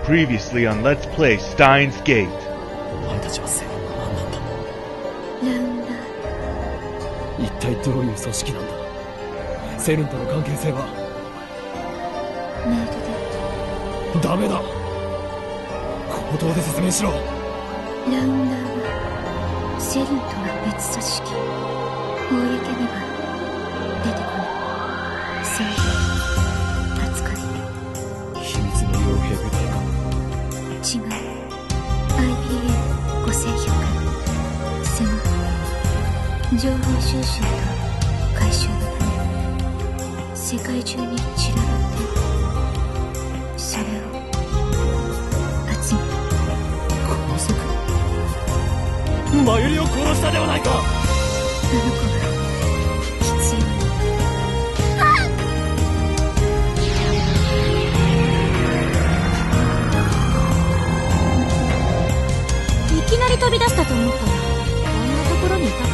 Previously on Let's Play Steins Gate. お前たちはセレンの何なんだ。 ラウンダー。 一体どういう組織なんだ。セレンとの関係性は。 メールで。 ダメだ。口頭で説明しろ。 ラウンダーはセレンとは別組織。公には出てこない。そういう扱い。 秘密の傭兵部隊か。 違う。IPA 5100専門。情報収集と回収のため世界中に散らばっている。それを集める。 殺せくマユリを殺したではないか。 あの子が必要に。いきなり飛び出したと思ったらこんなところにいたか。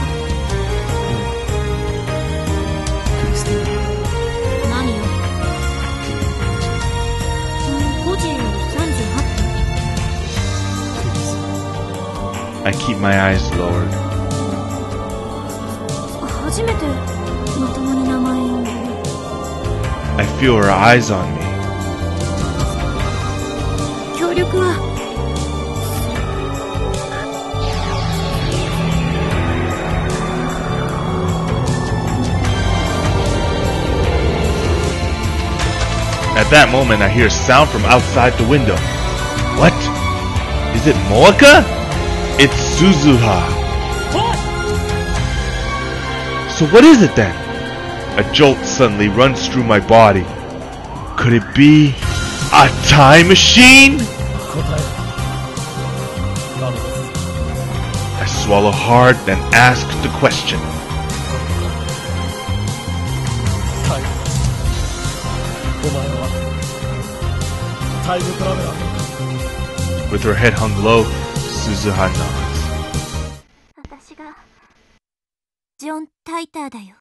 クリスティーナ。 何よ。5時38分。 I keep my eyes lowered. 初めてまともに名前呼んでる。 I feel her eyes on me. 協力は At that moment, I hear a sound from outside the window. What? Is it Moeka? It's Suzuha. So what is it then? A jolt suddenly runs through my body. Could it be a time machine? I swallow hard, then ask the question. With her head hung low, Suzuha nods. 私がジョン・タイターだよ。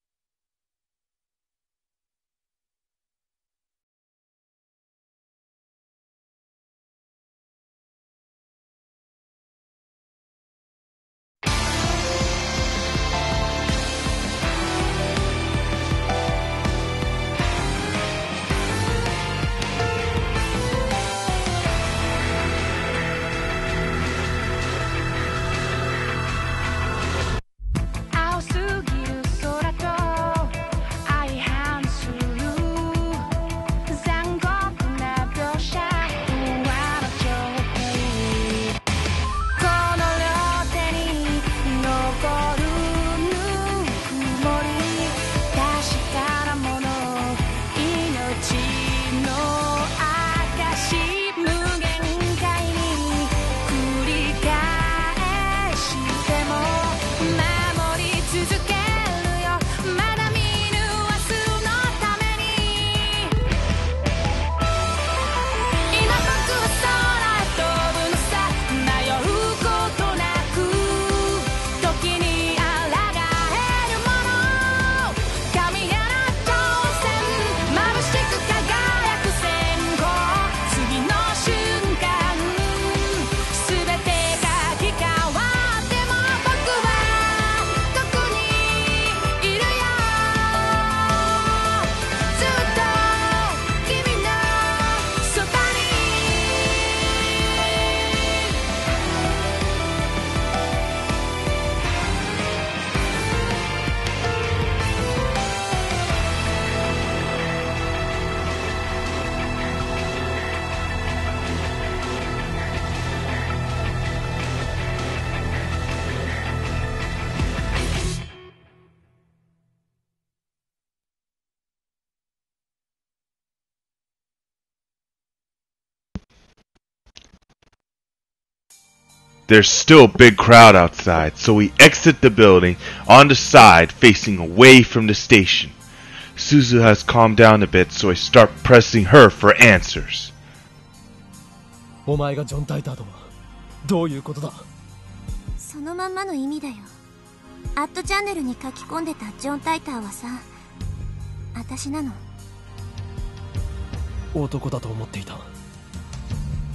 There's still a big crowd outside, so we exit the building on the side facing away from the station. Suzu has calmed down a bit, so I start pressing her for answers. お前がジョン・タイターとはどういうことだ。 そのまんまの意味だよ。アットチャンネルに書き込んでたジョン・タイターはさ、私なの。 男だと思っていた。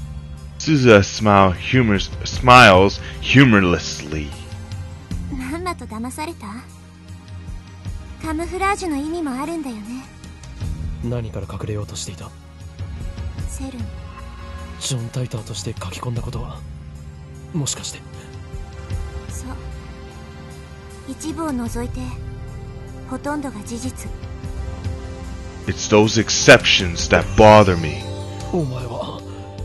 Suzuha smiles humorlessly. まんまと騙された？カムフラージュの意味もあるんだよね。 何から隠れようとしていた？ セルン。 ジョン・タイターとして書き込んだことはもしかして？ そう、一部を除いてほとんどが事実。 It's those exceptions that bother me. お前は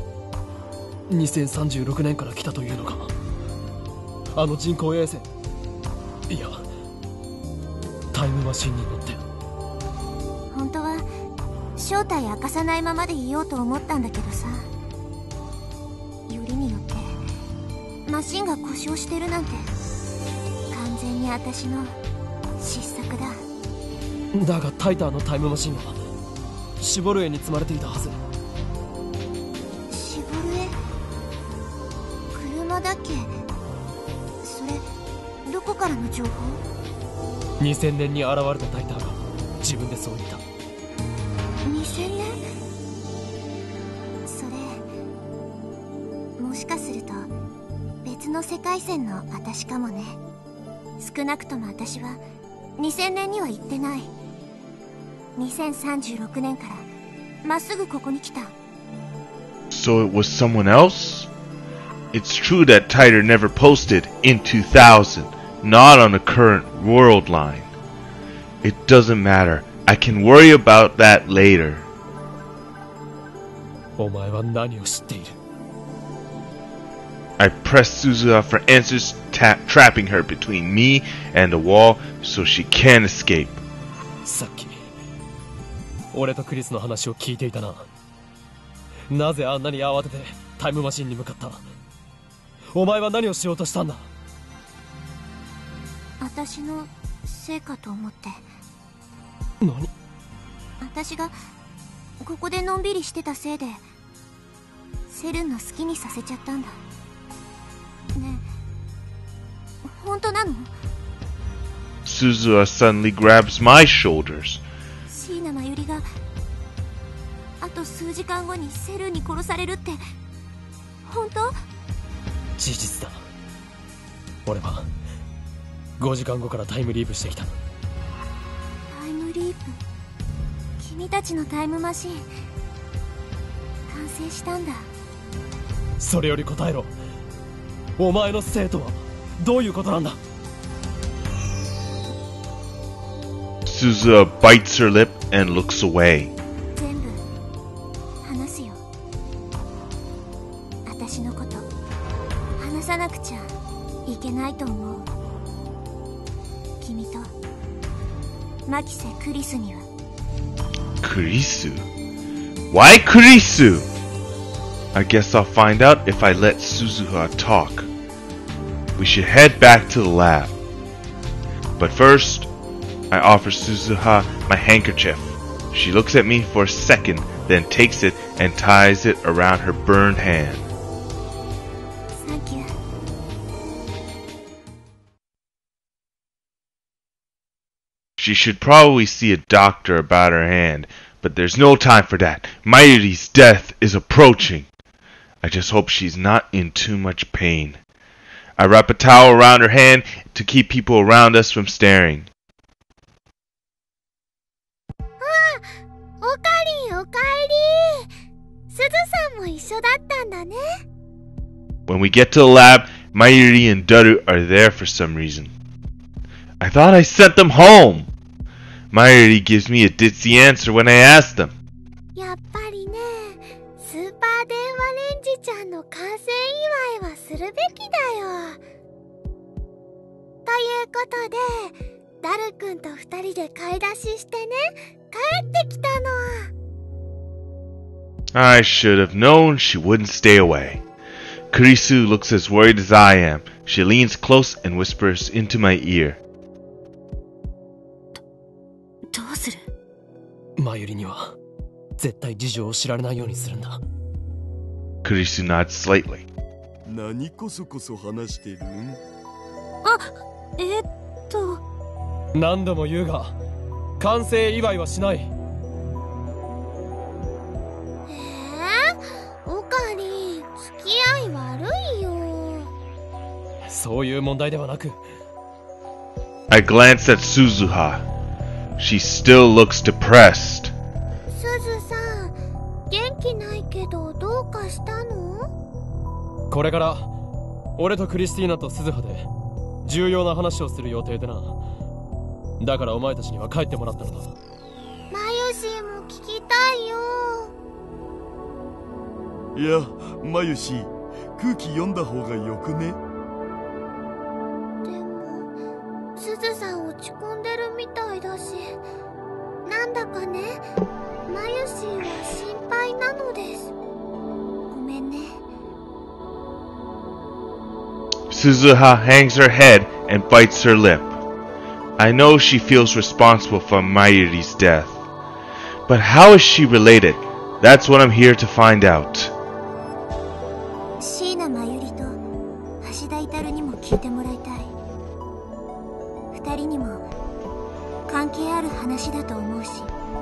2036年から来たというのか？あの人工衛星、いやタイムマシンに乗って。 本当は正体明かさないままでいようと思ったんだけどさ、よりによってマシンが故障してるなんて完全に私の失策だ。 だがタイターのタイムマシンはシボルエに積まれていたはず。 シボルエ？車だっけ？それどこからの情報 ？2000年に現れたタイターが自分でそう言った。 2000年？それもしかすると別の世界線の私かもね。少なくとも私は2000年には行ってない。2036年からまっすぐここに来た。 So it was someone else? It's true that Titer never posted in 2000, not on the current world line. It doesn't matter. I can worry about that later. お前は何を知っている？ I press Suzuha for answers, trapping her between me and the wall so she can't escape. さっき俺とクリスの話を聞いていたな。なぜあんなに慌ててタイムマシンに向かった？お前は何をしようとしたんだ？ 私のせいかと思って。 何？ 私がここでのんびりしてたせいでセルンの好きにさせちゃったんだ。ねえ、本当なの？ Suzuha suddenly grabs my shoulders. 椎名真由里があと数時間後にセルンに殺されるって本当？ 事実だ。俺は5時間後からタイムリープしてきた。 タイムリープ？君たちのタイムマシン完成したんだ。 それより答えろ。お前の生徒はどういうことなんだ？ Suzuha bites her lip and looks away. 全部話すよ。私のこと話さなくちゃいけないと思う。君とマキセ・クリスには。 Kurisu? Why Kurisu? I guess I'll find out if I let Suzuha talk. We should head back to the lab. But first, I offer Suzuha my handkerchief. She looks at me for a second, then takes it and ties it around her burned hand. Thank you. She should probably see a doctor about her hand, but there's no time for that. Mayuri's death is approaching. I just hope she's not in too much pain. I wrap a towel around her hand to keep people around us from staring. おかりんおかえり。すずさんも一緒だったんだね。 When we get to the lab, Mayuri and Daru are there for some reason. I thought I sent them home. Mayuri gives me a ditzy answer when I ask them. やっぱりね、スーパー電話レンジちゃんの完成祝いはするべきだよ。ということで、ダルくんと二人で買い出ししてね、帰ってきたの。 I should have known she wouldn't stay away. Kurisu looks as worried as I am. She leans close and whispers into my ear. どうする？ マユリには絶対事情を知られないようにするんだ。 Kurisu nods slightly. 何こそこそ話してる？ あ、 何度も言うが完成祝いはしない。 おかりん、付きそういう問題ではなく。 I glance at Suzuha. She still looks depressed. すずさん、元気ないけどどうかしたの？ これから俺とクリスティーナとスズハで重要な話をする予定でな。だからお前たちには帰ってもらったのだ。 マユシーも聞きたいよ。 いや、マユシ、空気読んだ方がよくね？ でもすずさん落ち込んでるみたいだし、なんだかね、マユシーは心配なのです。ごめんね。 Suzuha hangs her head and bites her lip. I know she feels responsible for Mayuri's death. But how is she related? That's what I'm here to find out. 椎名真由里と橋田至にも聞いてもらいたい。二人にも関係ある話だと思うし。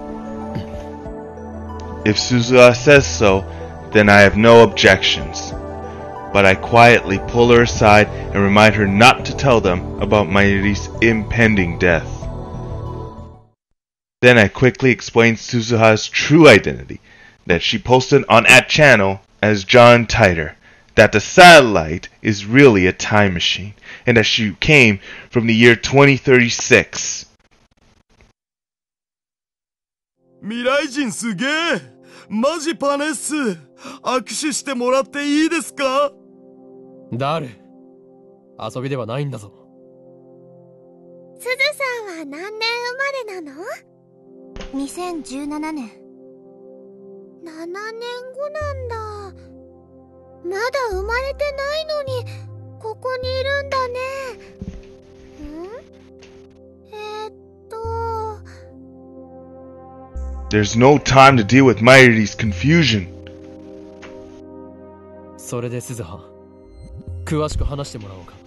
If Suzuha says so, then I have no objections. But I quietly pull her aside and remind her not to tell them about Mayuri's impending death. Then I quickly explain Suzuha's true identity, that she posted on @channel as John Titer, that the satellite is really a time machine, and that she came from the year 2036. 未来人すげえ！マジパネっす！握手してもらっていいですか？ ダール、遊びではないんだぞ。 すずさんは何年生まれなの？2017年。7年後なんだ。まだ生まれてないのにここにいるんだね。 There's no time to deal with Mayuri's confusion. それで鈴葉、詳しく話してもらおうか。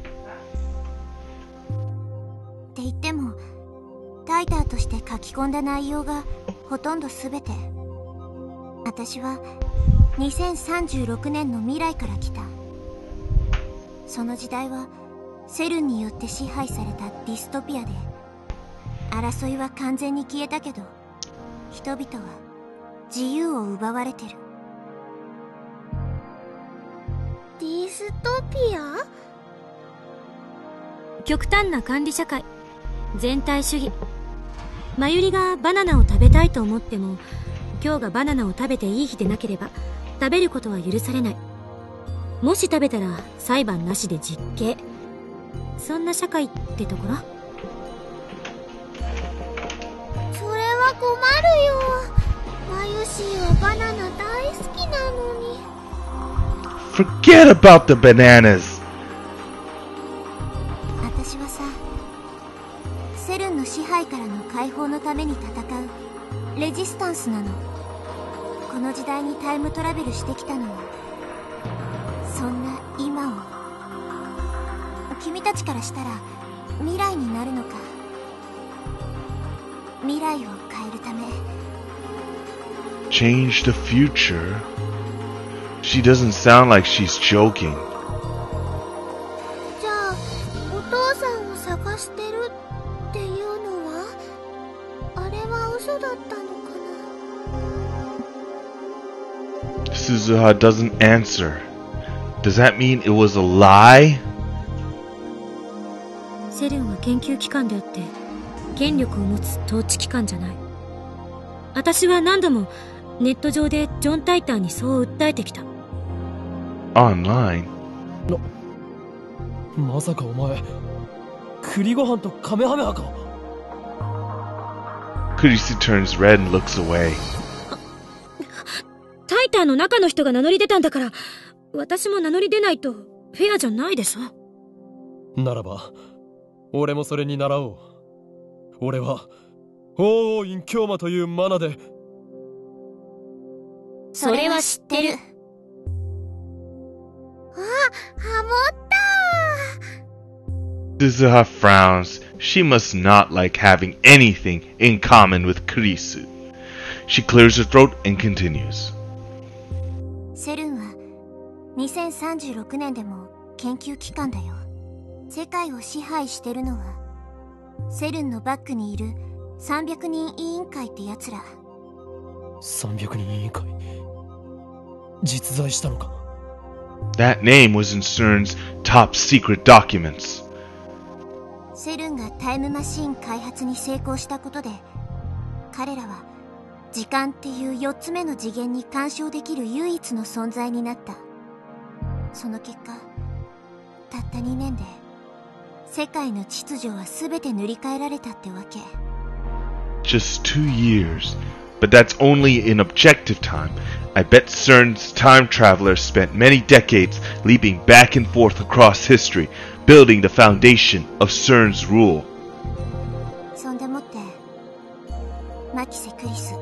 って言ってもタイターとして書き込んだ内容がほとんど全て。私は2036年の未来から来た。その時代はセルンによって支配されたディストピアで、争いは完全に消えたけど人々は自由を奪われてる。ディストピア？ 極端な管理社会、全体主義。真由里がバナナを食べたいと思っても、今日がバナナを食べていい日でなければ食べることは許されない。もし食べたら裁判なしで実刑。そんな社会ってところ。 それは困るよ。マユシーはバナナ大好きなのに。 Forget about the bananas. 私はさ、セルンの支配からの解放のために戦うレジスタンスなの。この時代にタイムトラベルしてきたのはそんな今を。君たちからしたら未来になるのか。未来を変えるため。 Change the future? She doesn't sound like she's joking. じゃあお父さんを探してるっていうのは、あれは嘘だったのかな。 Suzuha doesn't answer. Does that mean it was a lie? セルンは研究機関であって権力を持つ統治機関じゃない。私は何度もネット上でジョン・タイターにそう訴えてきた。 Online? まさかお前栗ご飯とカメハメハか。 Kurisu turns red and looks away. タイターの中の人が名乗り出たんだから、私も名乗り出ないとフェアじゃないでしょ。 ならば俺もそれに倣おう。俺は王院京馬というマナで。 それは知ってる。 あ、ハモった。 Suzuha frowns. She must not like having anything in common with Kurisu. She clears her throat and continues. セルンは2036年でも研究機関だよ。 世界を支配してるのはセルンのバックにいる300人委員会ってやつら。 300人委員会実在したのか。 That name was in CERN's top secret documents. セルンがタイムマシーン開発に成功したことで、彼らは時間っていう4つ目の次元に干渉できる唯一の存在になった。その結果、たった2年で世界の秩序は全て塗り替えられたってわけ。 Just 2 years. But that's only in objective time. I bet CERN's time travelers spent many decades leaping back and forth across history, building the foundation of CERN's rule. そんでもってマキセ・クリス、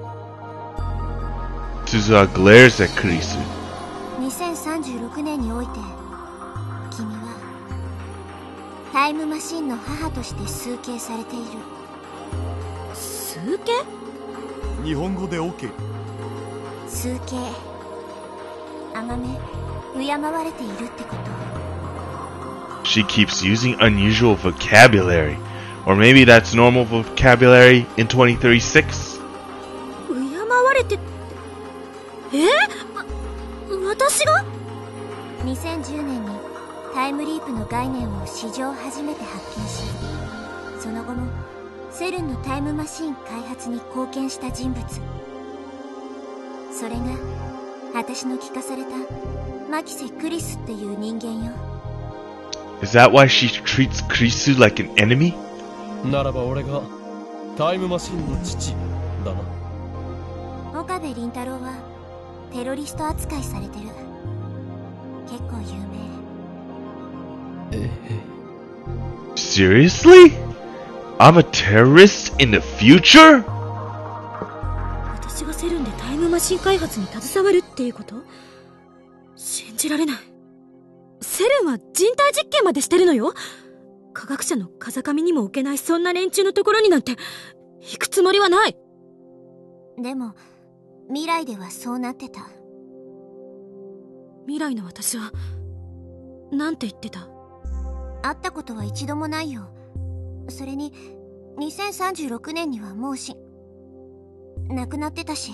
Suzuha glares at Kurisu. 2036年において君はタイムマシンの母として崇敬されている。 数形？ 日本語で OK。 崇敬、あがめ、敬われているってこと。 She keeps using unusual vocabulary. Or maybe that's normal vocabulary in 2036? 敬われて私が 2010年にタイムリープの概念を史上初めて発見し、その後もセルンのタイムマシン開発に貢献した人物。それが私の聞かされたマキセ・クリスっていう人間よ。 Is that why she treats Kurisu like an enemy? ならば俺がタイムマシンの父だな。 岡部倫太郎はテロリスト扱いされてる。結構有名。 Seriously? I'm a terrorist in the future? 私がセルンでタイムマシン開発に携わるっていうこと？信じられない。セルンは人体実験までしてるのよ。科学者の風上にも置けないそんな連中のところになんて行くつもりはない。 でも未来ではそうなってた。 未来の私はなんて言ってた？ 会ったことは一度もないよ。それに2036年にはもう亡くなってたし。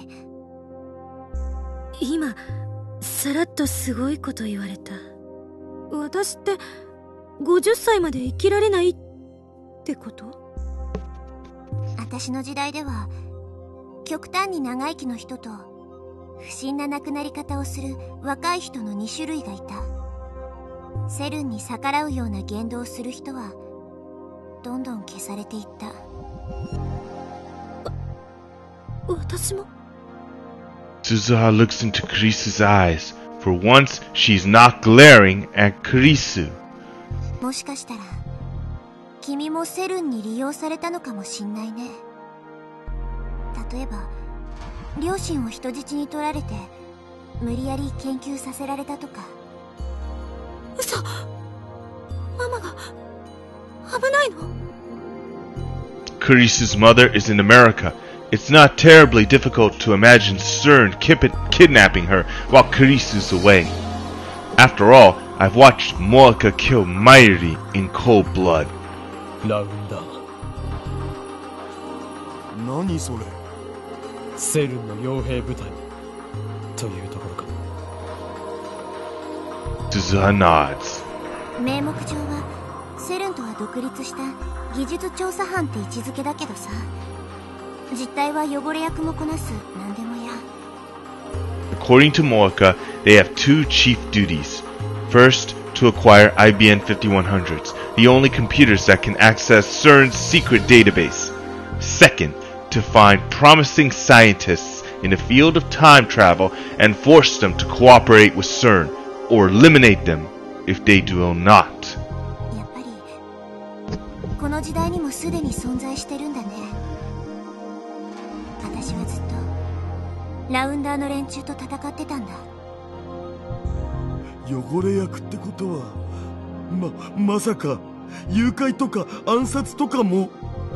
今さらっとすごいこと言われた。私って50歳まで生きられないってこと？ 私の時代では極端に長生きの人と不審な亡くなり方をする若い人の2種類がいた。セルンに逆らうような言動をする人はどんどん消されていった。 私も？ Suzuha looks into Kurisu's eyes. For once, she's not glaring at Kurisu. もしかしたら君もセルンに利用されたのかもしんないね。例えば両親を人質に取られて無理やり研究させられたとか。 嘘。ママが危ないの？ Kurisu's mother is in America. It's not terribly difficult to imagine CERN kidnapping her while Kurisu's away. After all, I've watched Moeka kill Mayuri in cold blood. ラウンダー、 何それ。 セルンの傭兵部隊というところか。 Suzuha nods. 名目上はセルンとは独立した技術調査班って位置づけだけどさ、実態は汚れ役もこなす何でもや。 According to Moeka, they have 2 chief duties. First, to acquire IBM 5100s, the only computers that can access CERN's secret database. Second, to find promising scientists in the field of time travel and force them to cooperate with CERN, or eliminate them if they do not. やっぱりこの時代にもすでに存在してるんだね。私はずっとラウンダーの連中と戦ってたんだ。 汚れ役ってことはまさか誘拐とか暗殺とかも。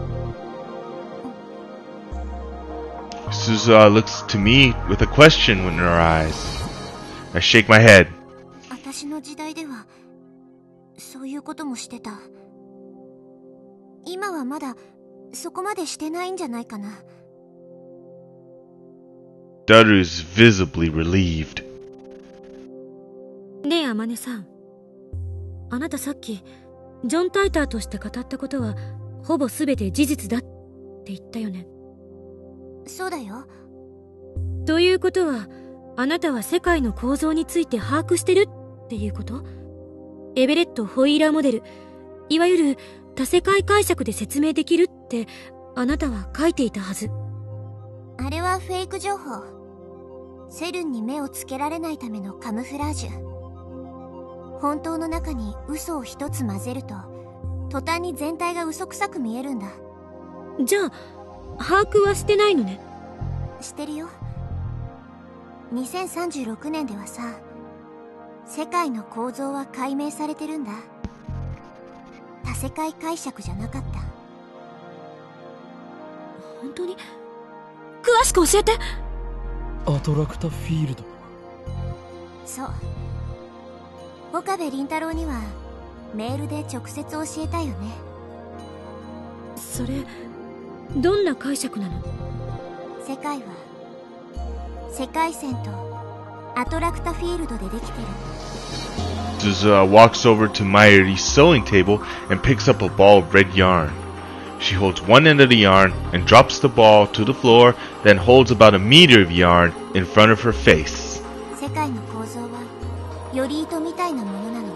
Suzuha looks to me with a question in her eyes. I shake my head. 私の時代ではそういうこともしてた。今はまだそこまでしてないんじゃないかな。 Daru is visibly relieved. ねえ、天音さん。あなたさっき、ジョン・タイターとして語ったことは、ほぼ全て事実だって言ったよね。 そうだよ。 ということは、あなたは世界の構造について把握してるっていうこと？エベレット・ホイーラーモデル、いわゆる多世界解釈で説明できるって、あなたは書いていたはず。 あれはフェイク情報。セルンに目をつけられないためのカムフラージュ。本当の中に嘘を一つ混ぜると、途端に全体が嘘くさく見えるんだ。 じゃあ、把握はしてないのね。 してるよ。2036年ではさ、世界の構造は解明されてるんだ。多世界解釈じゃなかった。 本当に？詳しく教えて。 アトラクタフィールド。 そう。岡部倫太郎にはメールで直接教えたよね。 それ、どんな解釈なの？ 世界は世界線とアトラクタフィールドでできてる。 Suzuha walks over to Mayuri's sewing table and picks up a ball of red yarn. She holds one end of the yarn and drops the ball to the floor, then holds about a meter of yarn in front of her face. 世界の構造はより糸みたいなものなの。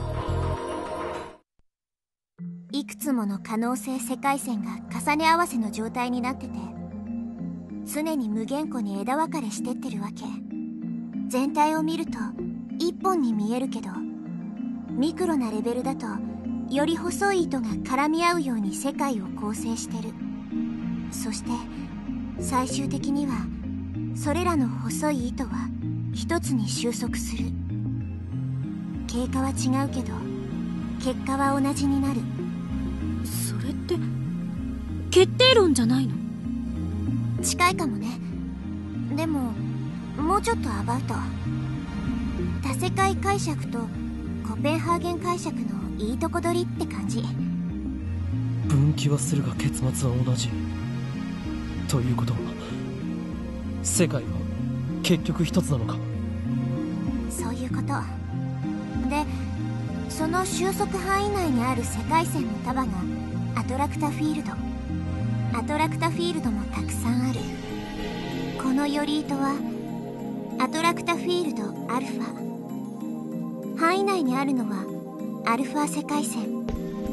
いくつもの可能性世界線が重ね合わせの状態になってて、常に無限個に枝分かれしてってるわけ。全体を見ると一本に見えるけど、ミクロなレベルだとより細い糸が絡み合うように世界を構成してる。そして最終的にはそれらの細い糸は一つに収束する。経過は違うけど結果は同じになる。 それって決定論じゃないの？ 近いかもね。でももうちょっとアバウト。多世界解釈とコペンハーゲン解釈のいいとこ取りって感じ。 分岐はするが結末は同じ。ということは世界は結局一つなのか？ そういうことで、その収束範囲内にある世界線の束がアトラクタフィールド。アトラクタフィールドもたくさんある。このより糸はアトラクタフィールドアルファ。範囲内にあるのはアルファ世界線。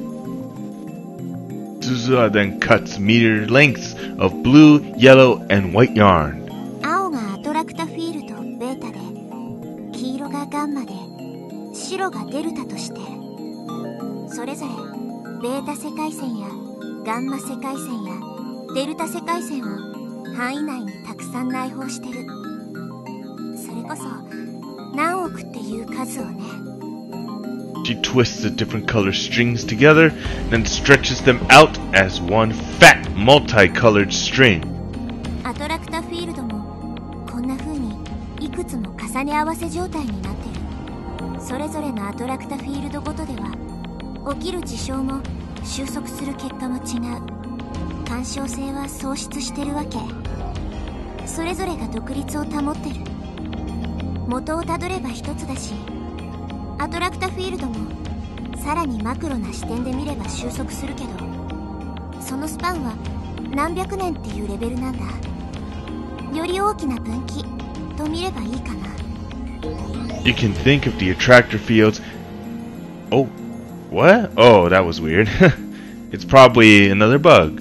Suzuha then cuts meter lengths of blue, yellow, and white yarn. 青がアトラクタフィールドベータで、黄色がガンマで、白がデルタとして、それぞれベータ世界線やガンマ世界線やデルタ世界線を範囲内にたくさん内包してる。それこそ何億っていう数をね。 She twists the different color strings together, then stretches them out as one fat, multicolored string. アトラクタフィールドもこんな風にいくつも重ね合わせ状態になってる。それぞれのアトラクタフィールドごとでは起きる事象も収束する結果も違う。干渉性は喪失してるわけ。それぞれが独立を保ってる。元をたどれば一つだし、アトラクタフィールドもさらにマクロな視点で見れば収束するけど、そのスパンは何百年っていうレベルなんだ。より大きな分岐と見ればいいかな。 You can think of the attractor fields. Oh, what? Oh, that was weird. It's probably another bug.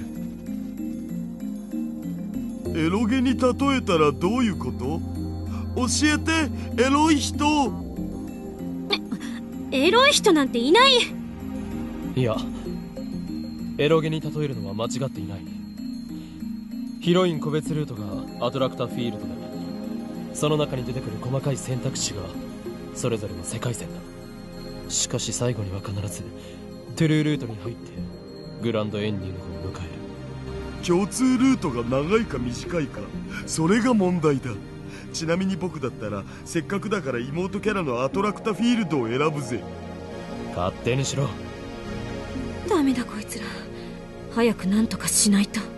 エロゲに例えたらどういうこと？教えて、エロい人。 エロい人なんていない。 いや、エロゲに例えるのは間違っていない。ヒロイン個別ルートがアトラクタフィールドで、その中に出てくる細かい選択肢がそれぞれの世界線だ。しかし最後には必ずトゥルールートに入ってグランドエンディングを迎える。 共通ルートが長いか短いか、それが問題だ。ちなみに僕だったらせっかくだから妹キャラのアトラクタフィールドを選ぶぜ。 勝手にしろ。 ダメだこいつら。早くなんとかしないと。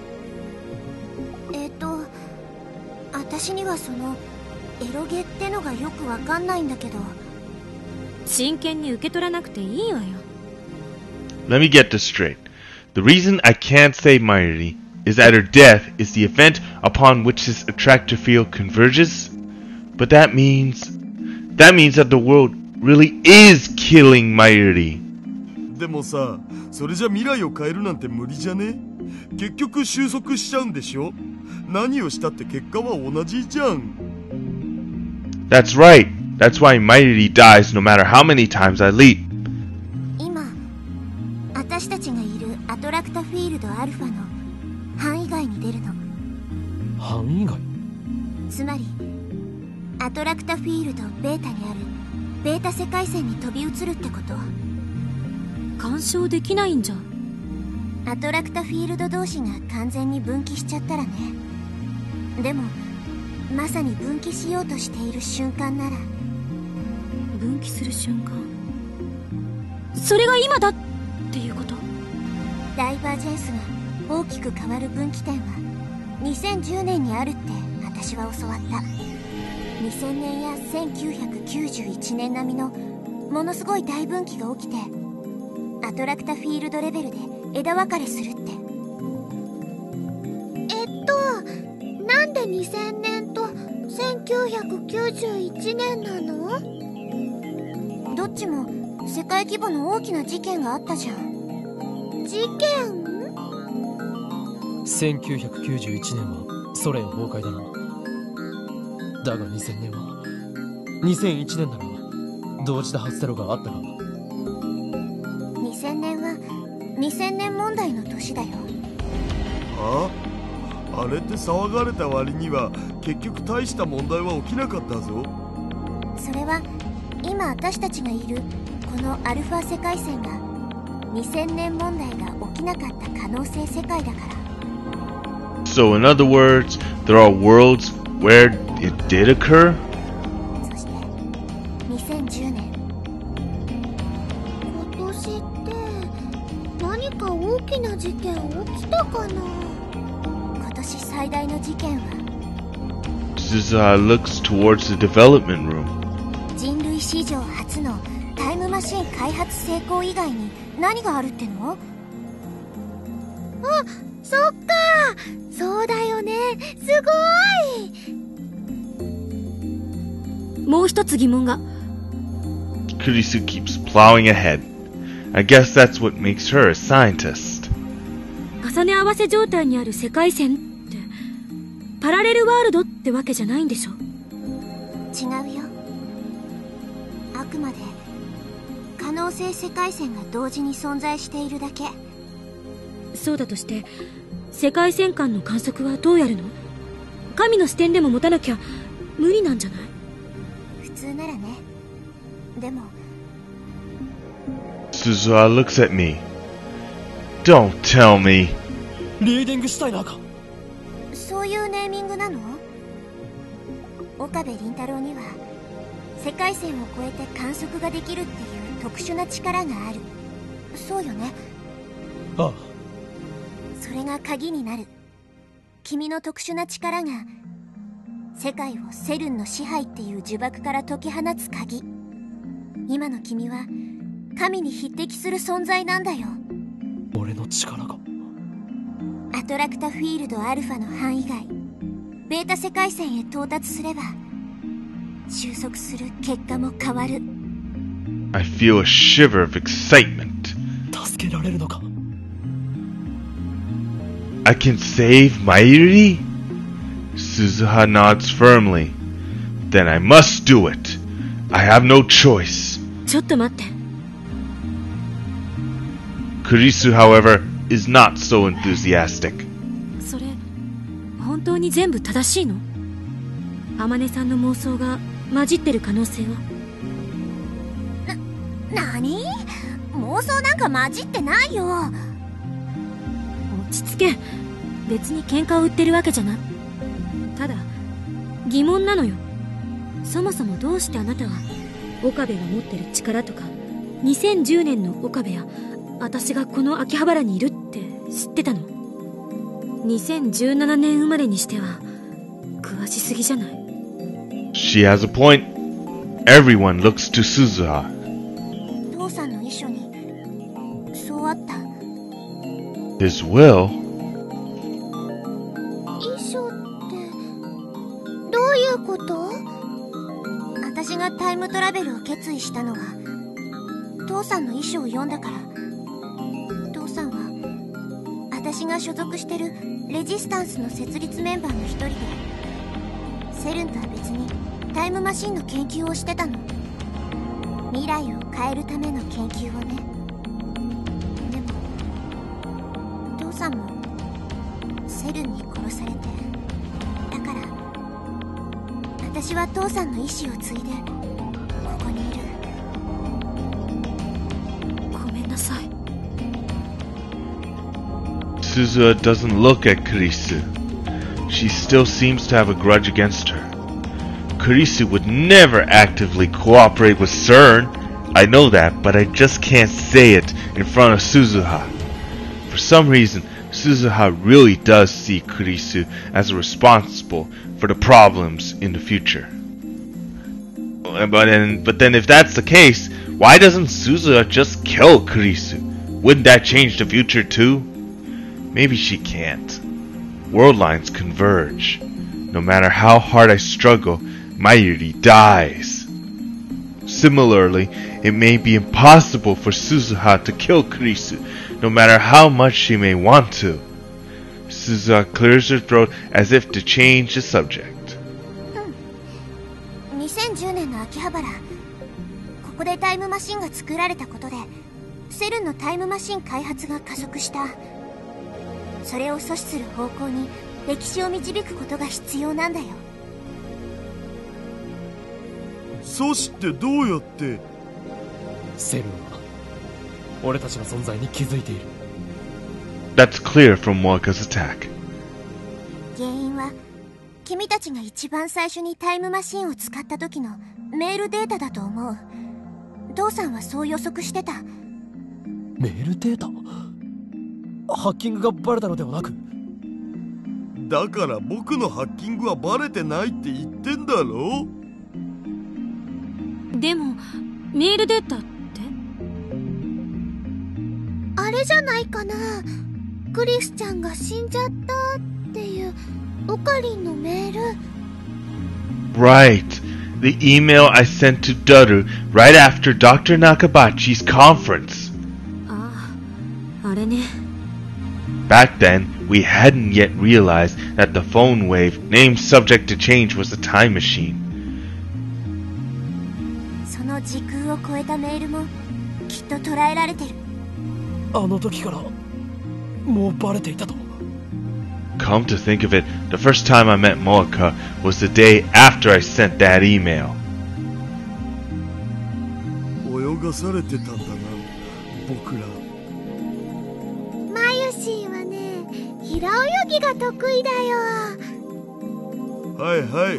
私にはそのエロゲってのがよくわかんないんだけど。 真剣に受け取らなくていいわよ。 Let me get this straight. The reason I can't save Mayuri is that her death is the event upon which this attractor field converges? But that means that the world really is killing Mayuri. でもさ、それじゃ未来を変えるなんて無理じゃね？結局収束しちゃうんでしょ？何をしたって結果は同じじゃん。 That's right. That's why Mayuri dies no matter how many times I leap. 今、私たちがいるアトラクタフィールドアルファの範囲外に出るの。 範囲外？ つまり、アトラクタフィールドベータにあるベータ世界線に飛び移るってこと。 干渉できないんじゃ。 アトラクタフィールド同士が完全に分岐しちゃったらね。でもまさに分岐しようとしている瞬間なら。 分岐する瞬間、それが今だっていうこと？ ダイバージェンスが大きく変わる分岐点は2010年にあるって私は教わった。2000年や1991年並みのものすごい大分岐が起きて、アトラクタフィールドレベルで枝分かれするって。なんで2000年と1991年なの？どっちも世界規模の大きな事件があったじゃん。事件 ？1991年はソ連崩壊だな。だが2000年は2001年なら同時多発テロがあったが。 2000年は2000年問題の年だよ。 あれって騒がれた割には結局大した問題は起きなかったぞ。 それは今私たちがいるこのアルファ世界線が2000年問題が起きなかった可能性世界だから。 So in other words, there are worlds where it did occur? そして2010年、今年って何か大きな事件起きたかな。今年最大の事件は Suzuha looks towards the development room. 人類史上初のタイムマシン開発成功以外に何があるっての？あ、そっか、そうだよね、すごい。 もう一つ疑問が。 Kurisu keeps plowing ahead. I guess that's what makes her a scientist. 重ね合わせ状態にある世界線ってパラレルワールドってわけじゃないんでしょ？ 違うよ。あくまで可能性世界線が同時に存在しているだけ。 そうだとして世界線間の観測はどうやるの？神の視点でも持たなきゃ無理なんじゃない？ 普通ならね。でも Suzuha looks at me. Don't tell me. リーディングしたいなか。 そういうネーミングなの？岡部倫太郎には世界線を越えて観測ができるっていう特殊な力がある。そうよね。 ああ。 それが鍵になる。君の特殊な力が世界をセルンの支配っていう呪縛から解き放つ鍵。今の君は神に匹敵する存在なんだよ。 俺の力が。 アトラクタフィールドアルファの範囲外ベータ世界線へ到達すれば収束する結果も変わる。 I feel a shiver of excitement. 助けられるのか？ I can save Mayuri? Suzuha nods firmly. Then I must do it. I have no choice. ちょっと待って。 Kurisu, however, is not so enthusiastic. それ本当に全部正しいの？天音さんの妄想が混じってる可能性は？ 何？妄想なんか混じってないよ。 落ち着け。別に喧嘩を売ってるわけじゃない。ただ疑問なのよ。そもそもどうしてあなたは岡部が持ってる力とか 2010年の岡部や私がこの秋葉原にいるって知ってたの？2017年生まれにしては詳しすぎじゃない？ She has a point. Everyone looks to Suzuha. 父さんの遺書にそうあった。 His will? 遺書ってどういうこと？私がタイムトラベルを決意したのは父さんの遺書を読んだから。父さんは私が所属してるレジスタンスの設立メンバーの一人で、セルンとは別にタイムマシンの研究をしてたの。未来を変えるための研究をね。でも父さんもセルンに殺されて、だから私は父さんの意志を継いでここにいる。 ごめんなさい。 Suzuha doesn't look at Kurisu. She still seems to have a grudge against her. Kurisu would never actively cooperate with CERN. I know that, but I just can't say it in front of Suzuha. For some reason, Suzuha really does see Kurisu as responsible for the problems in the future. But then if that's the case, why doesn't Suzuha just kill Kurisu? Wouldn't that change the future too? Maybe she can't. World lines converge. No matter how hard I struggle, Mayuri dies. Similarly, it may be impossible for Suzuha to kill Kurisu, no matter how much she may want to. Suzuha clears her throat as if to change the subject. 2010年の秋葉原、ここでタイムマシンが作られたことでセルンのタイムマシン開発が加速した。それを阻止する方向に歴史を導くことが必要なんだよ。 阻止ってどうやって？ セルンは俺たちの存在に気づいている。 That's clear from Moika's attack. 原因は君たちが一番最初にタイムマシンを使った時のメールデータだと思う。父さんはそう予測してた。 メールデータ？ハッキングがバレたのではなく？ だから僕のハッキングはバレてないって言ってんだろ。 でもメールデータってあれじゃないかな。クリスちゃんが死んじゃったっていうオカリンのメール。 Right. The email I sent to Daru right after Dr. Nakabachi's conference. ああ、あれね。 Back then, we hadn't yet realized that the phone wave named subject to change was a time machine. その時空を超えたメールもきっと捉えられてる。 あの時からもうバレていたと。 Come to think of it, the first time I met Moika was the day after I sent that email. 泳がされてたんだな、僕ら。 マユシーはね、平泳ぎが得意だよ。 はいはい、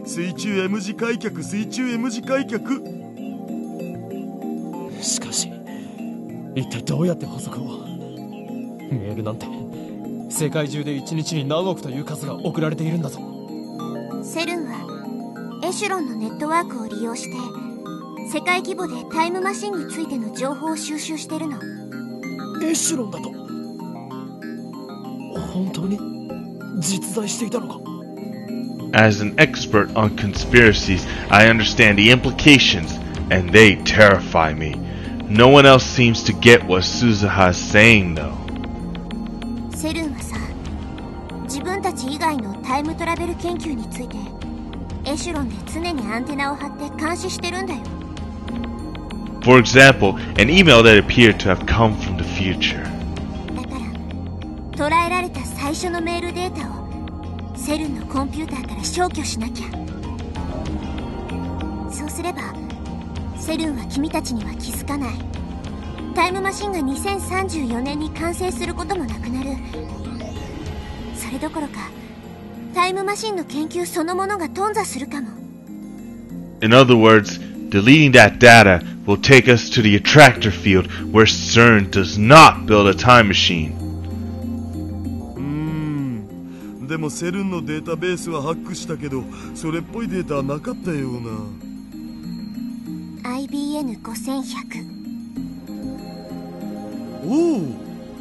水中 M 字開脚、水中 M 字開脚。 しかし一体どうやって補足を？メールなんて世界中で1日に何億という数が送られているんだぞ。 セルンはエシュロンのネットワークを利用して世界規模でタイムマシンについての情報を収集してるの。 エシュロンだと本当に実在していたのか？ As an expert on conspiracies, I understand the implications, and they terrify me. No one else seems to get what Suzuha is saying, though. セルンはさ、自分たち以外のタイムトラベル研究についてエシュロンで常にアンテナを張って監視してるんだよ。 For example, an email that appeared to have come from the future. だから捉えられた最初のメールデータをセルンのコンピューターから消去しなきゃ。そうすればセルンは君たちには気づかない。タイムマシンが2034年に完成することもなくなる。それどころかタイムマシンの研究そのものが頓挫するかも。 In other words, deleting that data will take us to the attractor field where CERN does not build a time machine. でもセルンのデータベースはハックしたけど、それっぽいデータはなかったような。 IBN5100。 おお、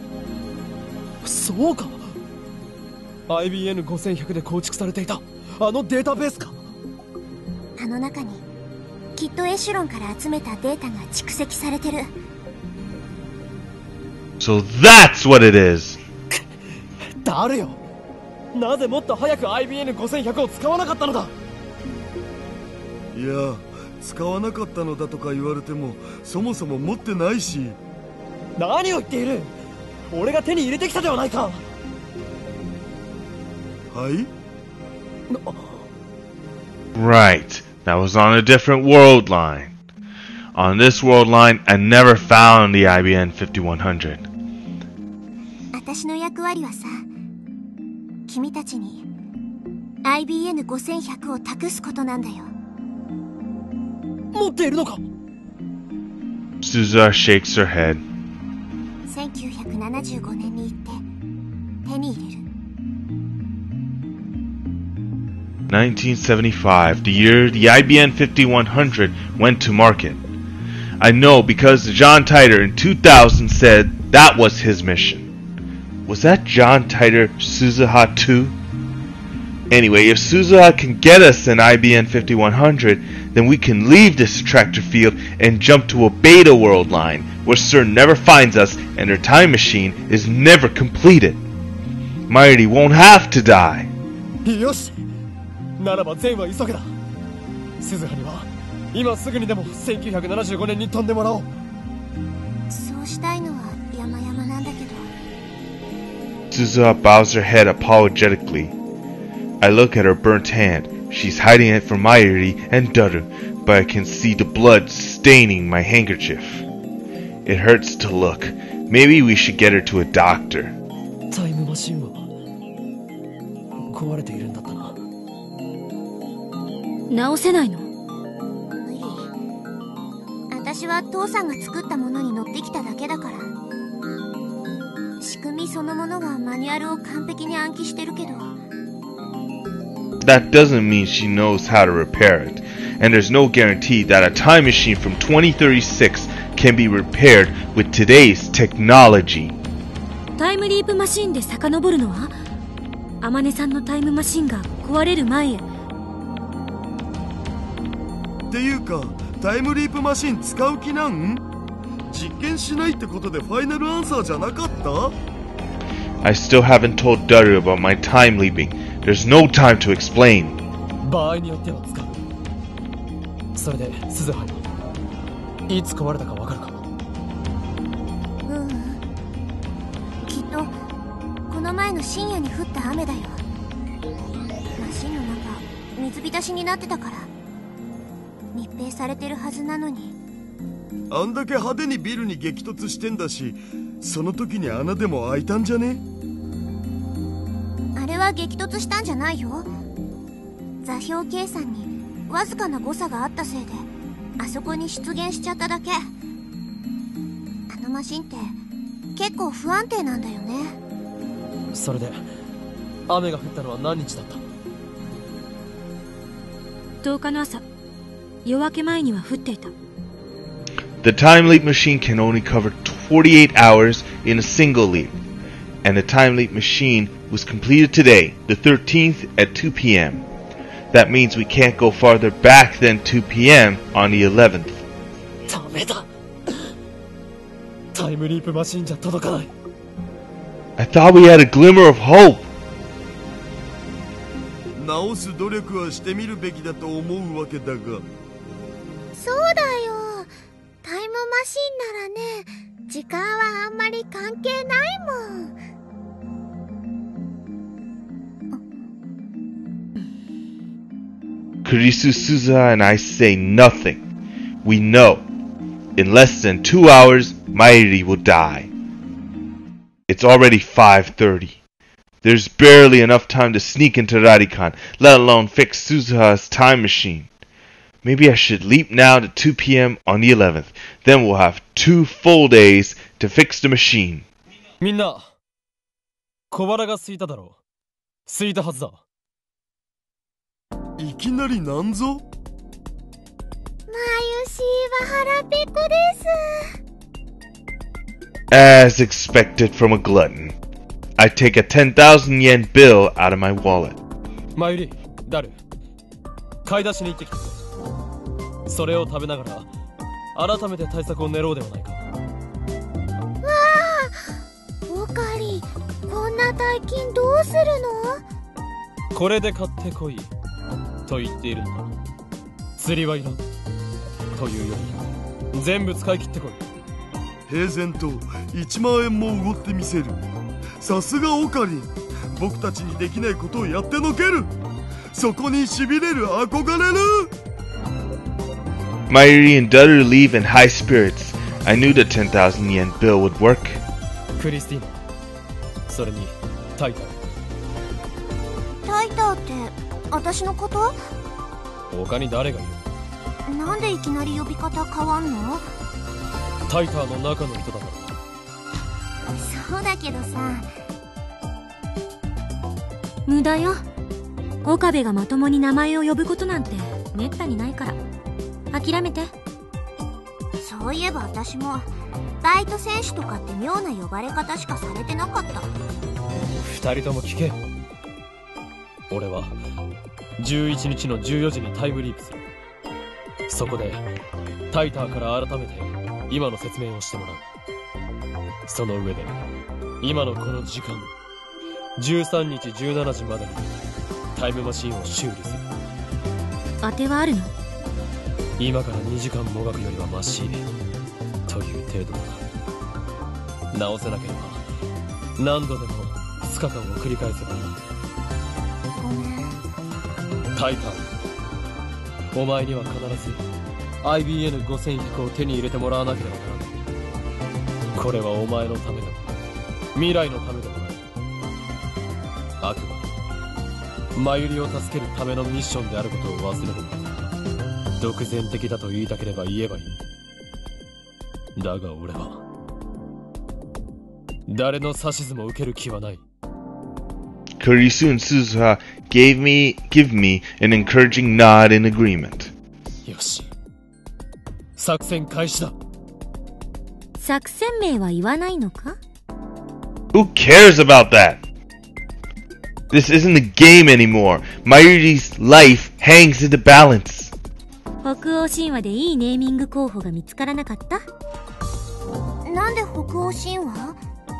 そうか。IBN5100 で構築されていたあのデータベースか。 あの中にきっとエシュロンから集めたデータが蓄積されてる。 So that's what it is. 誰よ、なぜもっと早く IBN5100 を使わなかったのだ。 いや、使わなかったのだとか言われても、そもそも持ってないし。 何を言っている。俺が手に入れてきたではないか。 はい。 Right, that was on a different world line. On this world line, I never found the IBN 5100. 私の役割はさ、君たちに IBN5100 を託すことなんだよ。 持っているのか。 Suzuha shakes her head. 1975年に行って手に入れる。 1975, the year the IBN 5100 went to market. I know because John Titor in 2000 said that was his mission. Was that John Titor Suzuha too? Anyway, if Suzuha can get us an IBN 5100, then we can leave this attractor field and jump to a beta world line where CERN never finds us and their time machine is never completed. Mighty won't have to die. よし、ならば全は急げだ。鈴葉には今すぐにでも1975年に飛んでもらおう。 そうしたいのは山々なんだけど。 Suzuha bows her head apologetically. I look at her burnt hand. She's hiding it from Mayuri and Daru, but I can see the blood staining my handkerchief. It hurts to look. Maybe we should get her to a doctor. タイムマシンは壊れているんだったな。 直せないの？ 無理。私は父さんが作ったものに乗ってきただけだから。仕組みそのものがマニュアルを完璧に暗記してるけど。 That doesn't mean she knows how to repair it, and there's no guarantee that a time machine from 2036 can be repaired with today's technology. タイムリープマシンで遡るのは？天音さんのタイムマシンが壊れる前へ。 っていうか、タイムリープマシン使う気なん？実験しないってことでファイナルアンサーじゃなかった？ I still haven't told Daru about my time leaping. There's no time to explain. 場合によっては使う。それで鈴葉にいつ壊れたかわかるか？ きっとこの前の深夜に降った雨だよ。マシンの中水浸しになってたから密閉されてるはずなのに。 あんだけ派手にビルに激突してんだし、その時に穴でも開いたんじゃね？ あれは激突したんじゃないよ。座標計算にわずかな誤差があったせいであそこに出現しちゃっただけ。あのマシンって結構不安定なんだよね。 それで雨が降ったのは何日だった？ 10日の朝、夜明け前には降っていた。 The time leap machine can only cover 48 hours in a single leap, and the time leap machine was completed today, the 13th at 2 p.m. That means we can't go farther back than 2 p.m. on the 11th. ダメだ。タイムリープマシンじゃ届かない。 I thought we had a glimmer of hope. 直す努力はしてみるべきだと思うわけだが。 そうだよ。タイムマシンならね、時間はあんまり関係ないもん。 Kurisu Suzuha and I say nothing. We know. In less than 2 hours, Mairi will die. It's already 5:30. There's barely enough time to sneak into Rarikan, let alone fix Suzuha's time machine. Maybe I should leap now to 2 p.m. on the 11th. Then we'll have 2 full days to fix the machine. みんな、小腹が空いただろう。空いたはずだ。 いきなりなんぞ？ マユシーは腹ペコです。 As expected from a glutton, I take a 10,000 yen bill out of my wallet. マユリ、ダル、買い出しに行ってきてくれ。それを食べながら改めて対策を練ろうではないか。 わあ、オカリ、こんな大金どうするの？ これで買ってこいと言っているのだ。釣りはいらんというより全部使い切ってこい。 平然と1万円もおごってみせる。さすがオカリン、僕たちにできないことをやってのける。そこにしびれる、憧れる。 Mayuri and Daru leave in high spirits. I knew the 10,000 yen bill would work. クリスティーナ、それにタイター。 タイターって私のこと？ 他に誰がいる？ なんでいきなり呼び方変わんの？ タイターの中の人だから。 そうだけどさ。 無駄よ。岡部がまともに名前を呼ぶことなんてめったにないから諦めて。 そういえば私もバイト選手とかって妙な呼ばれ方しかされてなかった。 二人とも聞け。俺は11日の14時にタイムリープする。そこでタイターから改めて今の説明をしてもらう。その上で今のこの時間13日17時までにタイムマシンを修理する。 当てはあるの？ 今から2時間もがくよりはマシという程度だ。直せなければ何度でも2日間を繰り返せばいい。 ごめん。 タイター、お前には必ず IBN5100 を手に入れてもらわなければならない。これはお前のためでも未来のためでもない。あくまでマユリを助けるためのミッションであることを忘れるな。独善的だと言いたければ言えばいい。だが俺は誰の指図も受ける気はない。 Kurisu and Suzuha give me an encouraging nod in agreement. よし、作戦開始だ。 作戦名は言わないのか？ Who cares about that? This isn't a game anymore. Mayuri's life hangs in the balance. 北欧神話でいいネーミング候補が見つからなかった？ なんで北欧神話？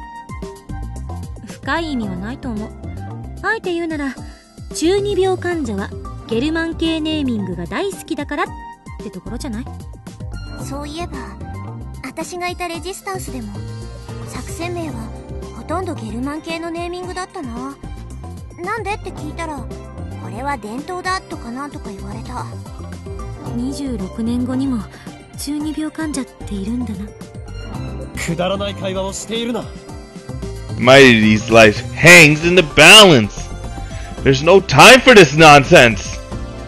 深い意味はないと思う。あえて言うなら中二病患者はゲルマン系ネーミングが大好きだからってところじゃない？ そういえば私がいたレジスタンスでも作戦名はほとんどゲルマン系のネーミングだったな。なんでって聞いたらこれは伝統だとかなんとか言われた。 26年後にも中二病患者っているんだな。 くだらない会話をしているな。 Mayuri's life hangs in the balance. There's no time for this nonsense.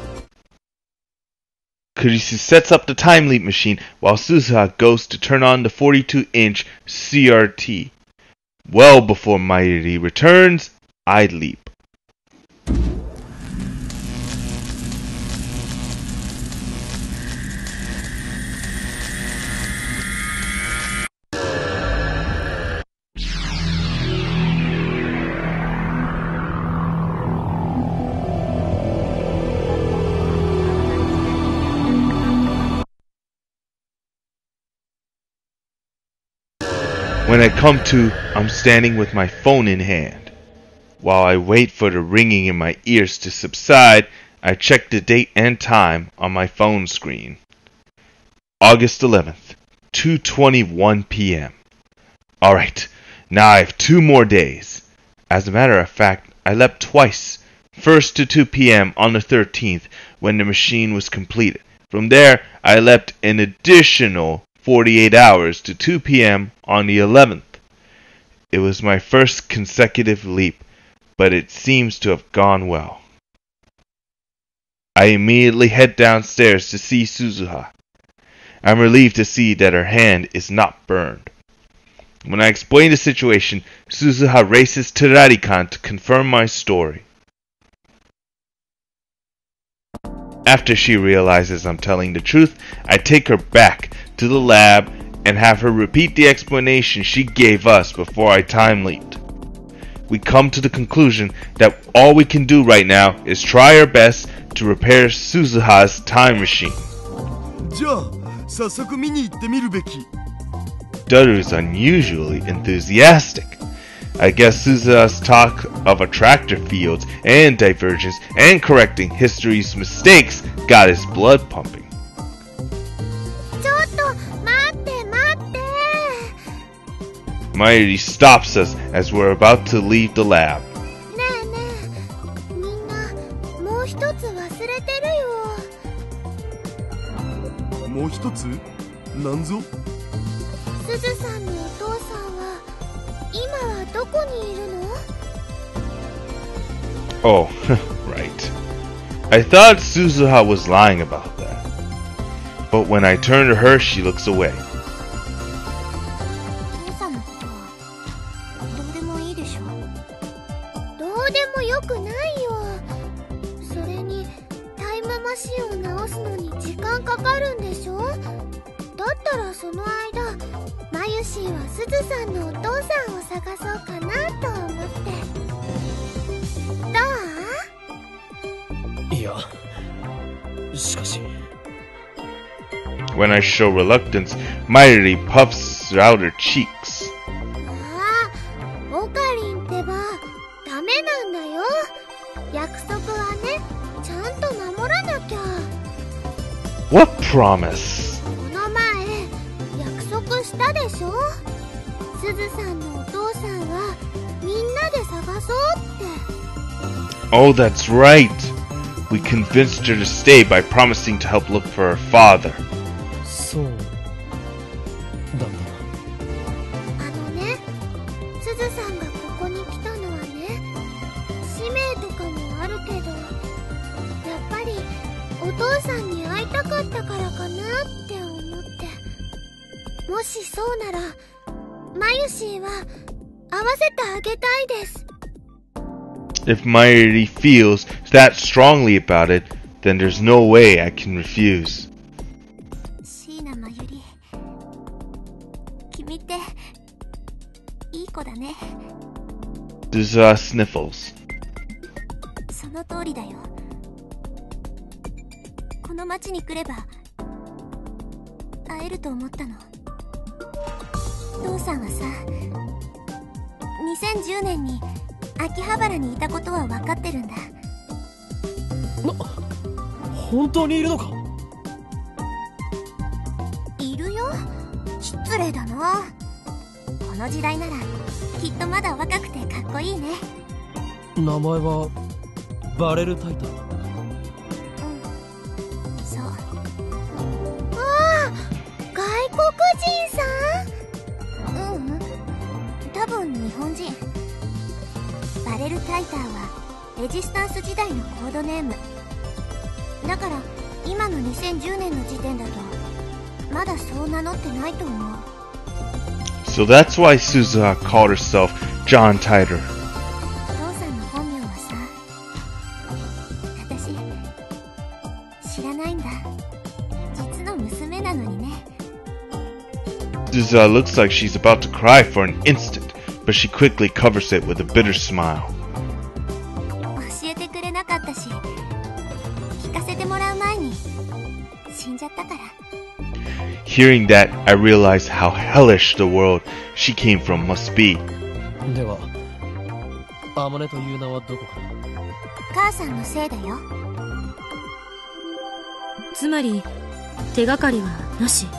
Kurisu sets up the time leap machine while Suzuha goes to turn on the 42-inch CRT. Well before Mayuri returns, I leap. When I come to, I'm standing with my phone in hand. While I wait for the ringing in my ears to subside, I check the date and time on my phone screen. August 11th, 2:21 p.m. Alright, now I have 2 more days. As a matter of fact, I leapt twice. First to 2 p.m. on the 13th when the machine was completed. From there, I leapt an additional 48 hours to 2 p.m. on the 11th. It was my first consecutive leap, but it seems to have gone well. I immediately head downstairs to see Suzuha. I'm relieved to see that her hand is not burned. When I explain the situation, Suzuha races to Rarikan to confirm my story. After she realizes I'm telling the truth, I take her back to the lab and have her repeat the explanation she gave us before I time leaped. We come to the conclusion that all we can do right now is try our best to repair Suzuha's time machine. じゃあ早速見に行ってみるべき。 Daru is unusually enthusiastic. I guess Suzuha's talk of attractor fields and divergence and correcting history's mistakes got his blood pumping. ちょっと待って待って。 Mayuri stops us as we're about to leave the lab. ねえねえ、みんなもう一つ忘れてるよ。 もう一つなんぞ。 すずさんのお父さんは今はどこにいるの？ Oh, right. I thought Suzuha was lying about that. But when I turn to her, she looks away. お父さんのことはどうでもいいでしょ。どうでもよくないよ。それにタイムマシンを直すのに時間かかるんでしょ。だったらその間マユシーはすずさんのお父さんを探そうかなと思って。どう？ いや、しかし。 When I show reluctance, Mayuri puffs out her cheeks. ああ、オカリンってばダメなんだよ。約束はね、ちゃんと守らなきゃ。 What promise? この前約束したでしょ。すずさんのお父さんはみんなで探そうって。 Oh, that's right. We convinced her to stay by promising to help look for her father. そうなんだ。 あのね、すずさんがここに来たのはね、使命とかもあるけど、やっぱりお父さんに会いたかったからかなって思って。もしそうならマユシーは会わせてあげたいです。 If Mayuri feels that strongly about it, then there's no way I can refuse. 椎名まゆり、君っていい子だね。 Suzuha sniffles. その通りだよ。この町に来れば会えると思ったの。父さんはさ、2010年に秋葉原にいたことは分かってるんだ。 本当にいるのか？ いるよ。失礼だな。この時代ならきっとまだ若くてかっこいいね。 名前はバレルタイタン。 そう。ああ、外国人さん？うん、多分日本人。バレルタイターはレジスタンス時代のコードネームだから、今の2010年の時点だとまだそう名乗ってないと思う。 So that's why Suzuha called herself John Titor. 父さんの本名はさ、私知らないんだ。実の娘なのにね。 Suzuha looks like she's about to cry for an instant, but she quickly covers it with a bitter smile. 教えてくれなかったし、聞かせてもらう前に死んじゃったから。 Hearing that, I realize how hellish the world she came from must be. では、アマネという名はどこから？ 母さんのせいだよ。 つまり手がかりはなし。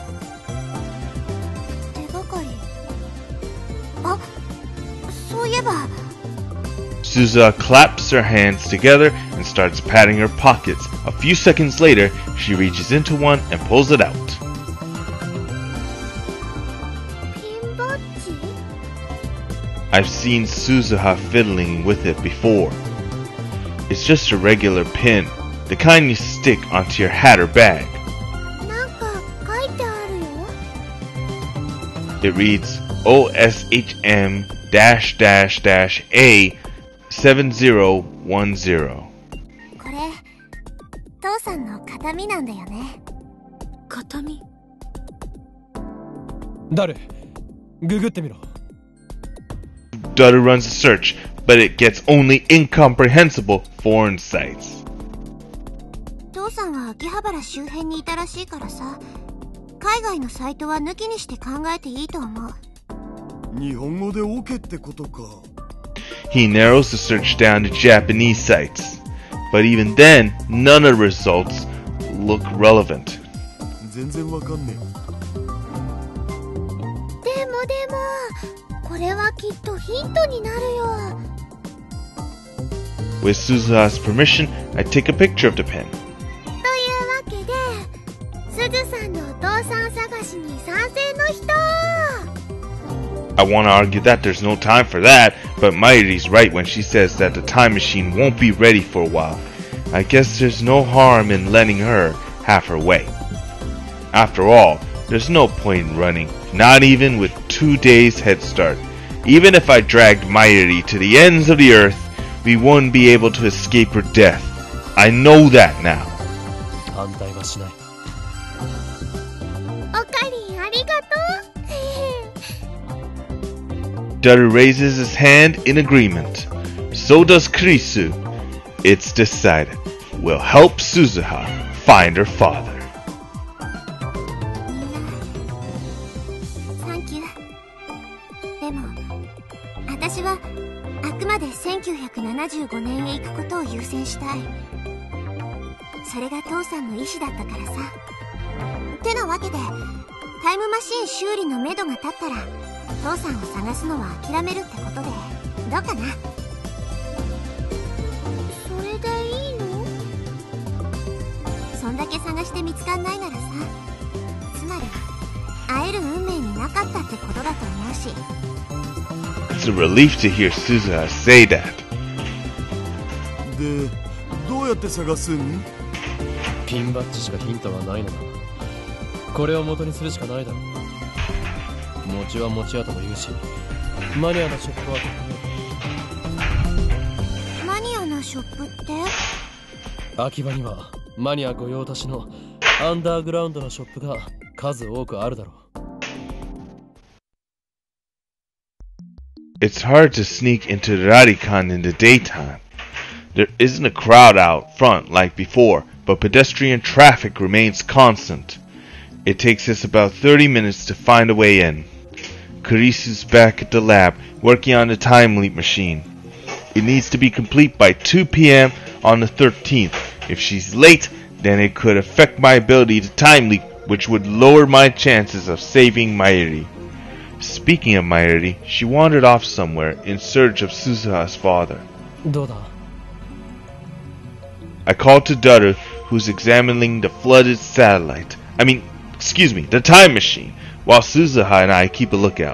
手がかり？あ、そういえば。 Suzuha claps her hands together and starts patting her pockets. A few seconds later, she reaches into one and pulls it out. ピンバッジ？ I've seen Suzuha fiddling with it before. It's just a regular pin, The kind you stick onto your hat or bag. なんか書いてあるよ。 It reads OSHM-A-7010. これ、父さんの形見なんだよね。 形見。 誰？ググってみろ。 Dutter runs a search, but it gets only incomprehensible foreign sites. 父さんは秋葉原周辺にいたらしいからさ、海外のサイトは抜きにして考えていいと思う。 日本語で OK ってことか。 He narrows the search down to Japanese sites, but even then, none of the results look relevant. 全然わかんねでもこれはきっとヒントになるよ。 With Suzuha's permission, I take a picture of the pen. というわけで、すずさんのお父さん探しに賛成の人。 I want to argue that there's no time for that, but Mayuri's right when she says that the time machine won't be ready for a while. I guess there's no harm in letting her have her way. After all, there's no point in running, not even with 2 days head start. Even if I dragged Mayuri to the ends of the earth, we wouldn't be able to escape her death. I know that now. 反対はしない。 おかりんありがとう。 Dutter raises his hand in agreement. So does Kurisu. It's decided. We'll help Suzuha find her father. サンキュー。でも、私はあくまで1975年へ行くことを優先したい。それが父さんの意志だったからさ。てなわけで、タイムマシーン修理のめどが立ったら、父さんを探すのは諦めるってことで、どうかな？それでいいの？そんだけ探して見つかんないならさ、つまり会える運命になかったってことだと思うし。 It's a relief to hear Suzuha say that. で、どうやって探すん？ ピンバッジしかヒントはないのだ。これを元にするしかないだろう。餅は餅屋とも言うし、マニアなショップはマニアなショップって？ 秋葉にはマニア御用達のアンダーグラウンドのショップが数多くあるだろう。 It's hard to sneak into the Rarikan in the daytime. There isn't a crowd out front like before, but pedestrian traffic remains constant. It takes us about 30 minutes to find a way in. Kurisu's back at the lab, working on the time leap machine. It needs to be complete by 2 p.m. on the 13th. If she's late, then it could affect my ability to time leap, which would lower my chances of saving Mayuri. Speaking of Mayuri, she wandered off somewhere in search of Suzuha's father. どうだ？ I called to Dutter, who's examining the flooded satellite. The time machine, while Suzuha and I keep a lookout.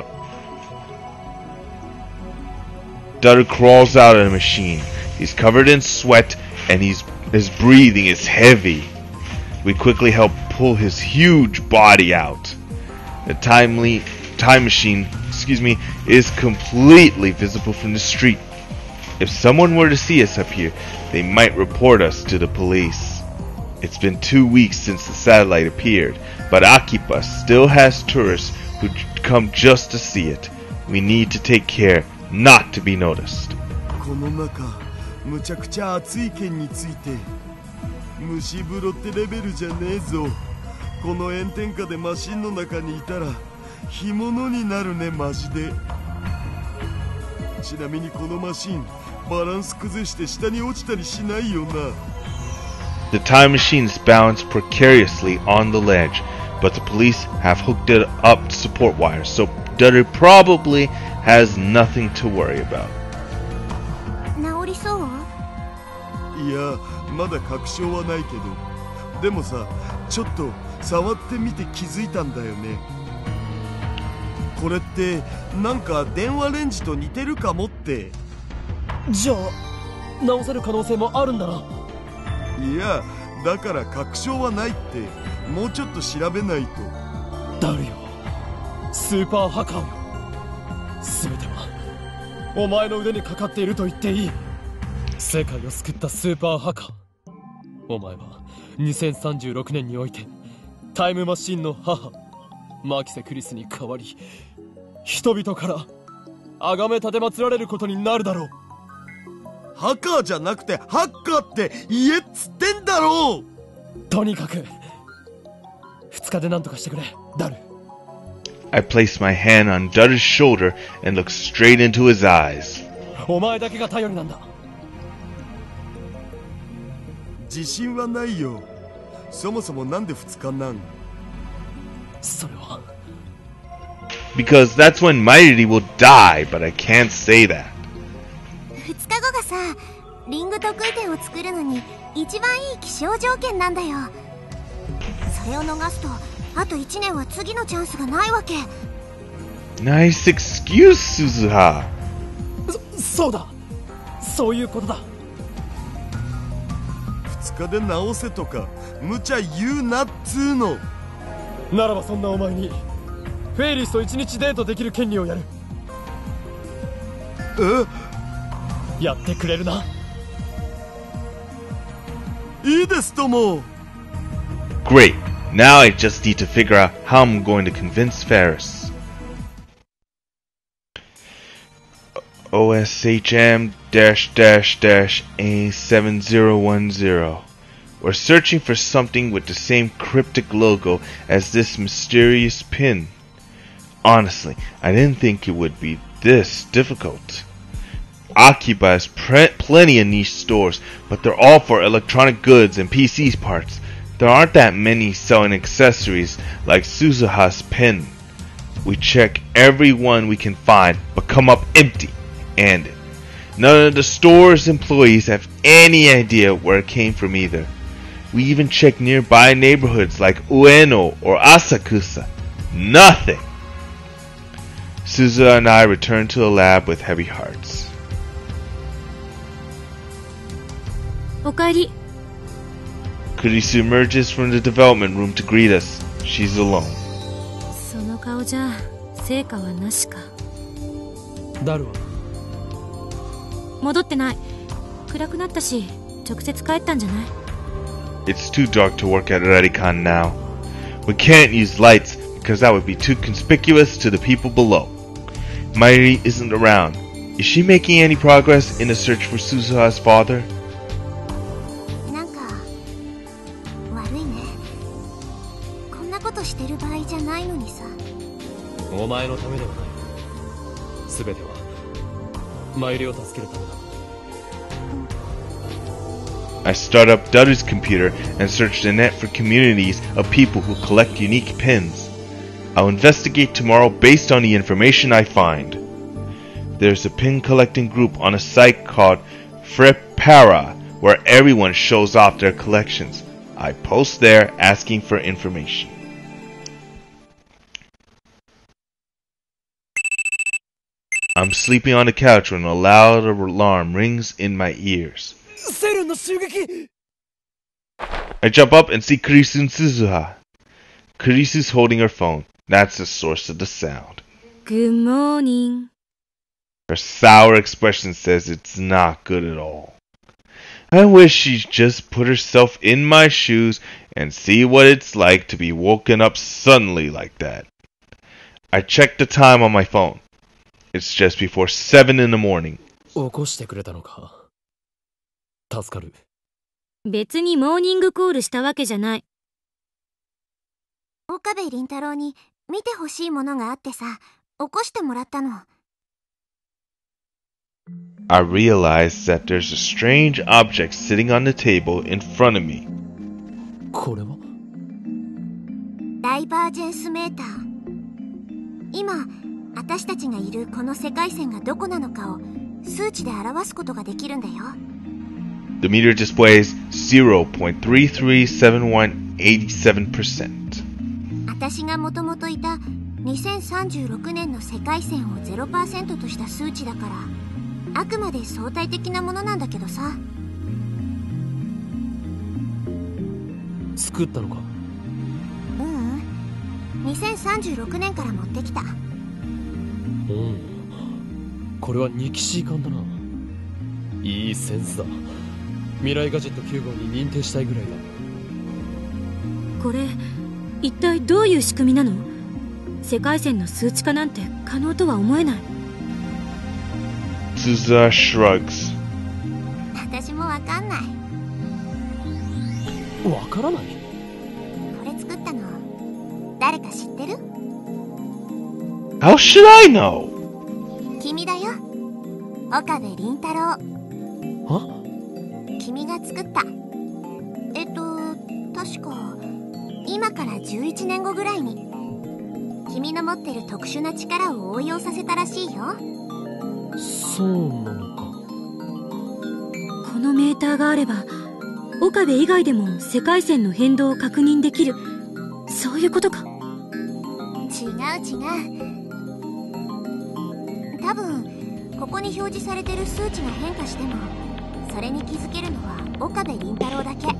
Dutter crawls out of the machine. He's covered in sweat and his breathing is heavy. We quickly help pull his huge body out. The time machine is completely visible from the street. If someone were to see us up here, they might report us to the police. It's been 2 weeks since the satellite appeared, but Akiba still has tourists who come just to see it. We need to take care not to be noticed. この中、むちゃくちゃ暑い件について。蒸し風呂ってレベルじゃねえぞ。この炎天下でマシンの中にいたら干物になるね、マジで。ちなみにこのマシン、バランス崩して下に落ちたりしないよな。 The time machine is balanced precariously on the ledge, but the police have hooked it up to support wires, so Dutter probably has nothing to worry about. 治りそう？ いや、まだ確証はないけど。でもさ、ちょっと触ってみて気づいたんだよね。これってなんか電話レンジと似てるかもって。 じゃあ直せる可能性もあるんだな。 いや、だから確証はないって。もうちょっと調べないと。 ダルよ、スーパーハッカーよ。全てはお前の腕にかかっていると言っていい。世界を救ったスーパーハッカー。お前は2036年においてタイムマシンの母マキセ・クリスに代わり、人々から崇め奉られることになるだろう。 ハッカーじゃなくてハッカーって言えっつってんだろう。 とにかく2日で何とかしてくれ、ダル。 I placed my hand on Dutter's shoulder and looked straight into his eyes. お前だけが頼りなんだ。 自信はないよ。そもそもなんで2日なん？ それは Because that's when Mighty will die, but I can't say that. 2日後がさ、リング得意点を作るのに一番いい気象条件なんだよ。それを逃すとあと1年は次のチャンスがないわけ。 Nice excuse, Suzuha. そうだ、そういうことだ。 2日で直せとか無茶言うなっつーの。 ならばそんなお前にフェイリスと1日デートできる権利をやる。やってくれるな。 いいですとも。 Great. Now I just need to figure out how I'm going to convince Ferris. OSHM-A7010. We're searching for something with the same cryptic logo as this mysterious pin. Honestly, I didn't think it would be this difficult. Occupies plenty of niche stores, but they're all for electronic goods and PC parts. There aren't that many selling accessories like Suzuha's pin. We check every one we can find, but come up empty. And none of the store's employees have any idea where it came from either. We even check nearby neighborhoods like Ueno or Asakusa. Nothing. Suzuha and I return to the lab with heavy hearts. おかえり。 Kurisu emerges from the development room to greet us. She's alone. その顔じゃ成果はなしか。 ダルは戻ってない。暗くなったし直接帰ったんじゃない？ It's too dark to work at Rarikan now. We can't use lights because that would be too conspicuous to the people below. Mairi isn't around. Is she making any progress in the search for Suzuha's father? なんか悪いね。こんなことしてる場合じゃないのにさ。 お前のためではない。全てはマイリを助けるためだ。 I start up Dutter's computer and search the net for communities of people who collect unique pins. I'll investigate tomorrow based on the information I find. There's a pin collecting group on a site called Frepara where everyone shows off their collections. I post there asking for information. I'm sleeping on the couch when a loud alarm rings in my ears. セルンの襲撃。 I jump up and see Kurisu and Suzuha. Kurisu's holding her phone. That's the source of the sound. Good morning. Her sour expression says it's not good at all. I wish she'd just put herself in my shoes and see what it's like to be woken up suddenly like that. I check the time on my phone. It's just before 7 in the morning. 起こしてくれたのか。助かる。 別にモーニングコールしたわけじゃない。 岡部倫太郎に見てほしいものがあってさ、起こしてもらったの。 I realize that there's a strange object sitting on the table in front of me. これはダイバージェンスメーター。今私たちがいるこの世界線がどこなのかを数値で表すことができるんだよ。 The meter displays 0.337187%. 私がもともといた2036年の世界線を 0% とした数値だから、あくまで相対的なものなんだけどさ。 作ったのか？ 2036年から持ってきた。 これはニキシー缶だな。いいセンスだ。未来ガジェット9号に認定したいぐらいだ。 これ一体どういう仕組みなの？世界線の数値化なんて可能とは思えない。 Suzuha shrugs. 私もわかんない。 わからない？ これ作ったの誰か知ってる？ How should I know? 君だよ、岡部倫太郎。 は？ 君が作った。確か今から11年後ぐらいに君の持ってる特殊な力を応用させたらしいよ。 そうなのか。 このメーターがあれば岡部以外でも世界線の変動を確認できる、そういうことか。違う。多分ここに表示されてる数値が変化してもそれに気づけるのは岡部倫太郎だけ。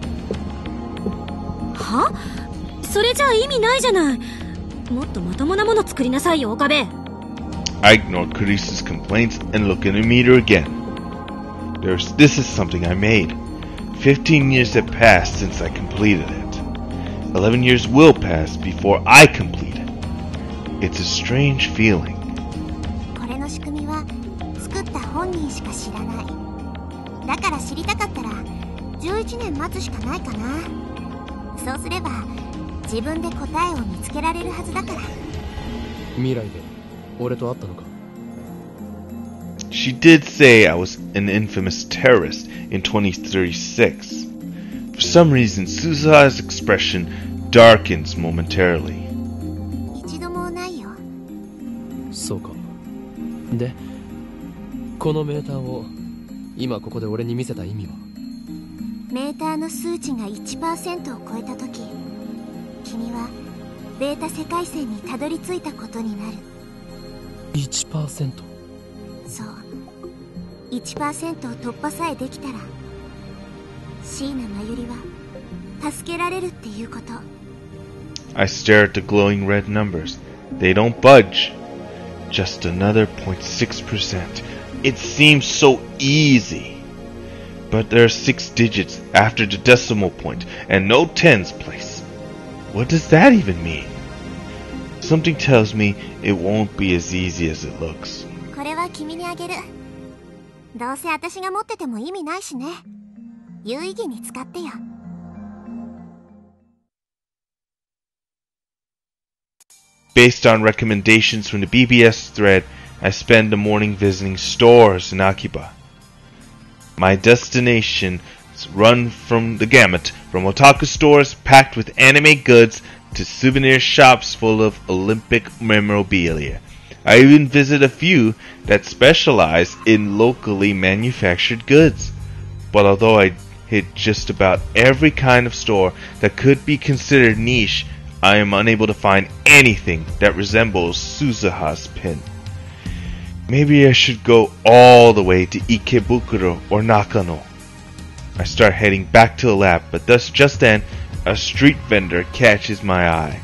は？それじゃあ意味ないじゃない。もっとまともなもの作りなさいよ、岡部。 I ignore Kurisa's complaints and look at a meter again. This is something I made. 15 years have passed since I completed it. 11 years will pass before I complete it. It's a strange feeling. これの仕組みは作った本人しか知らない。だから知りたかったら11年待つしかないかな。そうすれば自分で答えを見つけられるはずだから。 未来で俺と会ったのか？ She did say I was an infamous terrorist in 2036. For some reason, Suzuha's expression darkens momentarily. 一度もないよ。 そうか。で、このメーターを今ここで俺に見せた意味は？ メーターの数値が 1% を超えた時、君はベータ世界線にたどり着いたことになる。 1%？ そう、 1% を突破さえできたら椎名真由里は助けられるっていうこと。 I stare at the glowing red numbers. They don't budge. Just another 0.6%. It seems so easy. But there are 6 digits after the decimal point and no tens place. What does that even mean? Something tells me it won't be as easy as it looks. これは君にあげる。どうせ私が持ってても意味ないしね。有意義に使ってよ。 Based on recommendations from the BBS thread, I spend the morning visiting stores in Akiba. My destinations run from the gamut, from otaku stores packed with anime goods to souvenir shops full of Olympic memorabilia. I even visit a few that specialize in locally manufactured goods. But although I hit just about every kind of store that could be considered niche, I am unable to find anything that resembles Suzuha's pin. Maybe I should go all the way to Ikebukuro or Nakano. I start heading back to the lab, but just then, a street vendor catches my eye.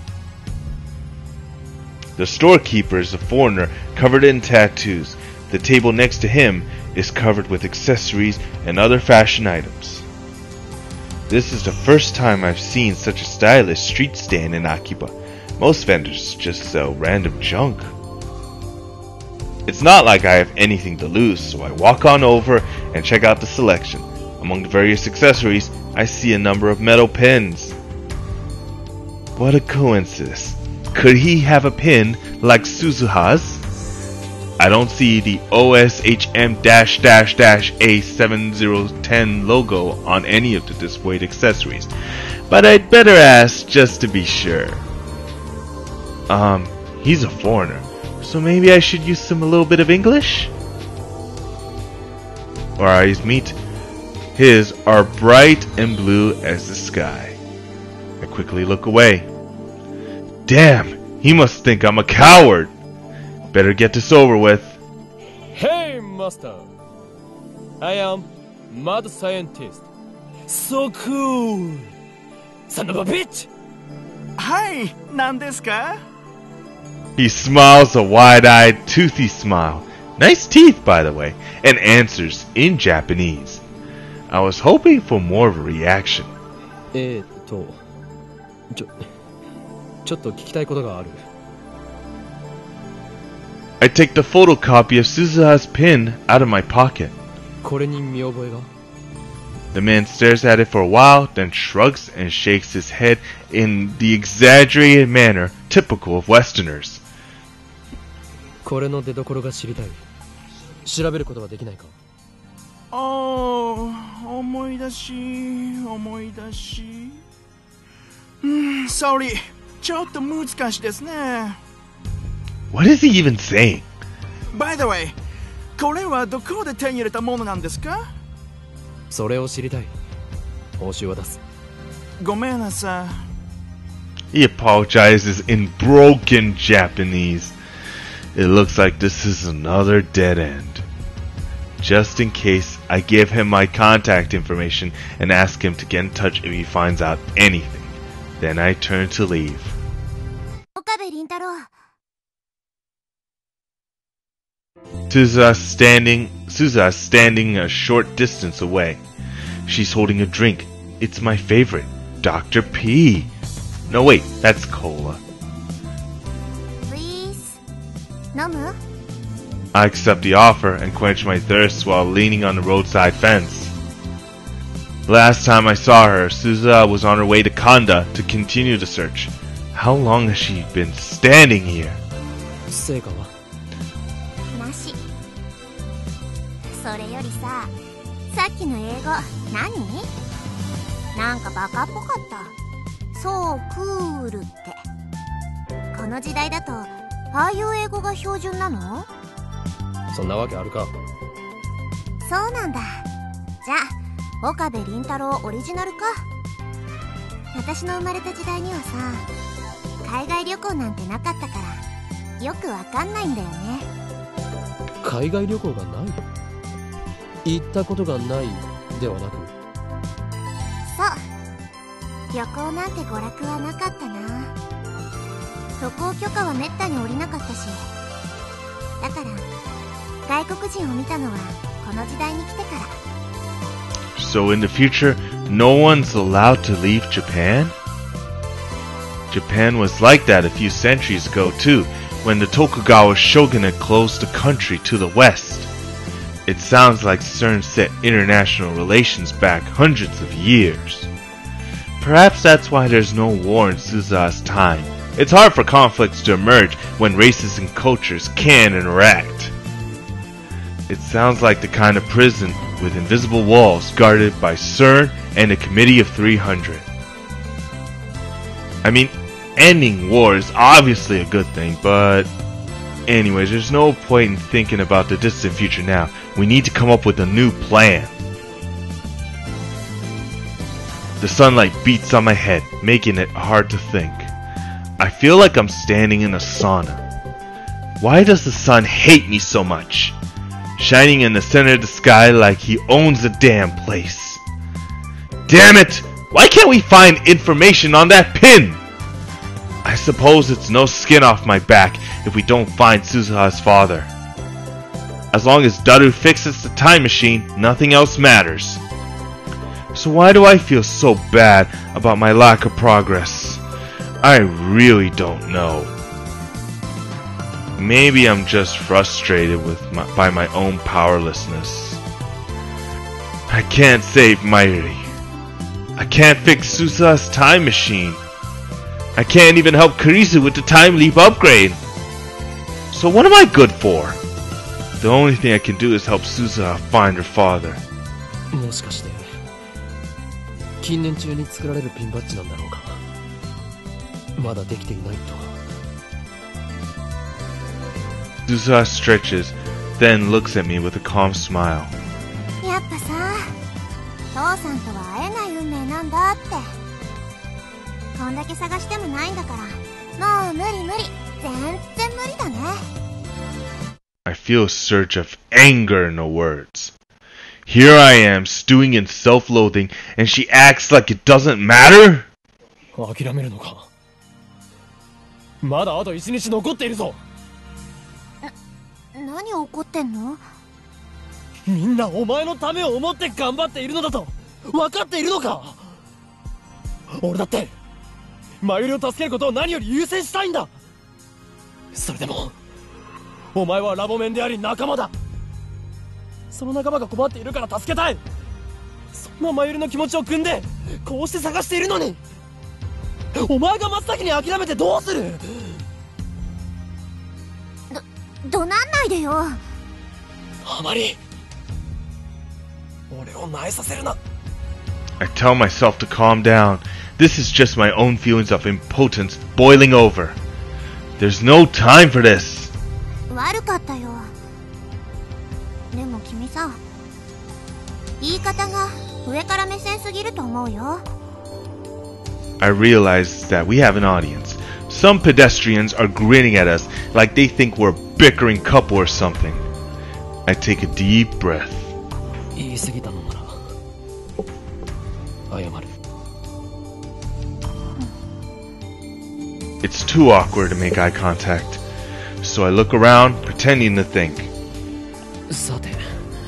The storekeeper is a foreigner covered in tattoos. The table next to him is covered with accessories and other fashion items. This is the first time I've seen such a stylish street stand in Akiba. Most vendors just sell random junk. It's not like I have anything to lose, so I walk on over and check out the selection. Among the various accessories, I see a number of metal pins. What a coincidence. Could he have a pin like Suzuha's? I don't see the OSHM-A7010 logo on any of the displayed accessories, but I'd better ask just to be sure. He's a foreigner, so maybe I should use a little bit of English? Our eyes meet. His are bright and blue as the sky. I quickly look away. Damn, he must think I'm a coward. Better get this over with. Hey, Master! I am Mad Scientist. So cool! Son of a bitch! はい、何ですか? He smiles a wide-eyed, toothy smile. Nice teeth, by the way, and answers in Japanese. I was hoping for more of a reaction. ちょっと聞きたいことがある。 I take the photocopy of Suzuha's pin out of my pocket. これに見覚えが? The man stares at it for a while, then shrugs and shakes his head in the exaggerated manner typical of Westerners. これの出所が知りたい。調べることはできないか? 思い出し。Sorry. ちょっと難しいですね。 What is he even saying? By the way, これはどこで手に入れたものなんですか? それを知りたい。報酬は出す。 ごめんなさい。 He apologizes in broken Japanese. It looks like this is another dead end. Just in case, I give him my contact information and ask him to get in touch if he finds out anything. Then I turn to leave. 岡部倫太郎。 Suzuha's standing a short distance away. She's holding a drink. It's my favorite, Dr. P. No, wait, that's cola. Please. 飲む? I accept the offer and quench my thirst while leaning on the roadside fence. Last time I saw her, Suzuha was on her way to Kanda to continue the search. How long has she been standing here? 成果は? なし。それよりさっきの英語何？なんかバカっぽかった。そうクールって。この時代だとああいう英語が標準なの？ そんなわけあるか。 そうなんだ。じゃあ岡部倫太郎オリジナルか。私の生まれた時代にはさ海外旅行なんてなかったからよくわかんないんだよね。 海外旅行がない？行ったことがないではなく。 そう旅行なんて娯楽はなかったな。渡航許可はめったに下りなかったし、だから外国人を見たのはこの時代に来てから。 So in the future, no one's allowed to leave Japan? Japan was like that a few centuries ago too, when the Tokugawa shogunate closed the country to the west. It sounds like CERN set international relations back hundreds of years. Perhaps that's why there's no war in Suzuha's time. It's hard for conflicts to emerge when races and cultures can interact. It sounds like the kind of prison with invisible walls guarded by CERN and a committee of 300. I mean, ending war is obviously a good thing, but anyways, there's no point in thinking about the distant future now. We need to come up with a new plan. The sunlight beats on my head, making it hard to think. I feel like I'm standing in a sauna. Why does the sun hate me so much? Shining in the center of the sky like he owns the damn place. Damn it! Why can't we find information on that pin? I suppose it's no skin off my back if we don't find Suzuha's father. As long as Daru fixes the time machine, nothing else matters. So why do I feel so bad about my lack of progress? I really don't know. Maybe I'm just frustrated by my own powerlessness. I can't save Mayuri. I can't fix Suzuha's time machine. I can't even help Kurisu with the time leap upgrade. So what am I good for? The only thing I can do is help Suzuha find her father. もしかして近年中に作られるピンバッジなんだろうか。まだできていないと。 Suzuha stretches, then looks at me with a calm smile. やっぱさ、父さんとは会えない運命なんだって。こんだけ探してもないんだから、もう無理無理、全然無理だね。 I feel a surge of anger in her words. Here I am, stewing in self-loathing, and she acts like it doesn't matter? 諦めるのか。まだあと1日残っているぞ。 何起こってんの？ みんなお前のためを思って頑張っているのだと分かっているのか。俺だってマユリを助けることを何より優先したいんだ。それでもお前はラボメンであり仲間だ。その仲間が困っているから助けたい。そんなマユリの気持ちを汲んでこうして探しているのに、お前が真っ先に諦めてどうする。 怒鳴んないでよ。 あまり俺を萎えさせるな。 I tell myself to calm down. This is just my own feelings of impotence boiling over. There's no time for this. 悪かったよ。でも君さ、言い方が上から目線すぎると思うよ。 I realize that we have an audience. Some pedestrians are grinning at us like they think we're a bickering couple or something. I take a deep breath. 言い過ぎたのなら謝る。 It's too awkward to make eye contact, so I look around, pretending to think. さて、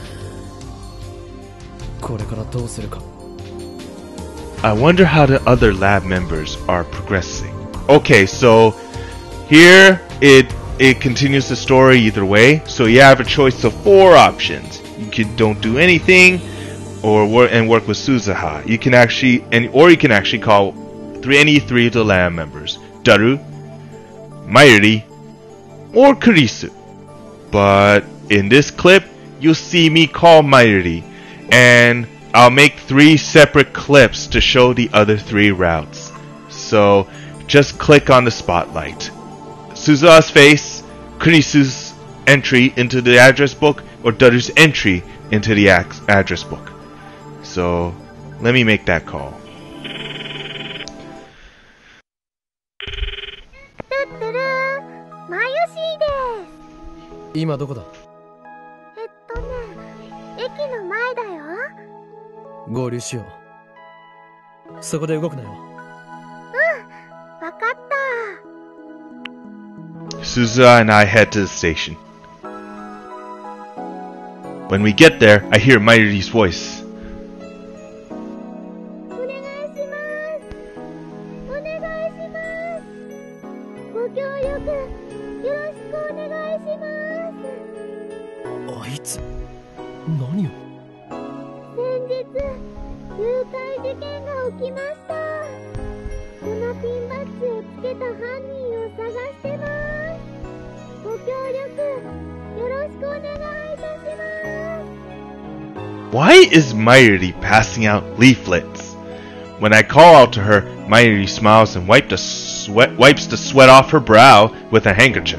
これからどうするか。 I wonder how the other lab members are progressing. Okay, so here it continues the story either way. So you have a choice of 4 options. You can don't do anything, or work with Suzuha. You can actually call any 3 of the lab members: Daru, Mayuri, or Kurisu. But in this clip, you'll see me call Mayuri, and I'll make 3 separate clips to show the other 3 routes. So just click on the spotlight. Suzuha's face, Kurisu's entry into the address book, or Daru's entry into the address book. So let me make that call. マユシーです。 今どこだ。 駅の前だよ。 合流しよう。そこで動くなよ。 わかった。 Suzuha and I head to the station. When we get there, I hear Mayuri's voice. お願いします。お願いします。ご協力よろしくお願いします。 あいつ何を。 先日誘拐事件が起きました。このピンバッジをつけた犯人を探してます。ご協力よろしくお願いいたします。 Why is Mayuri passing out leaflets? When I call out to her, Mayuri smiles and wipes the sweat off her brow with a handkerchief.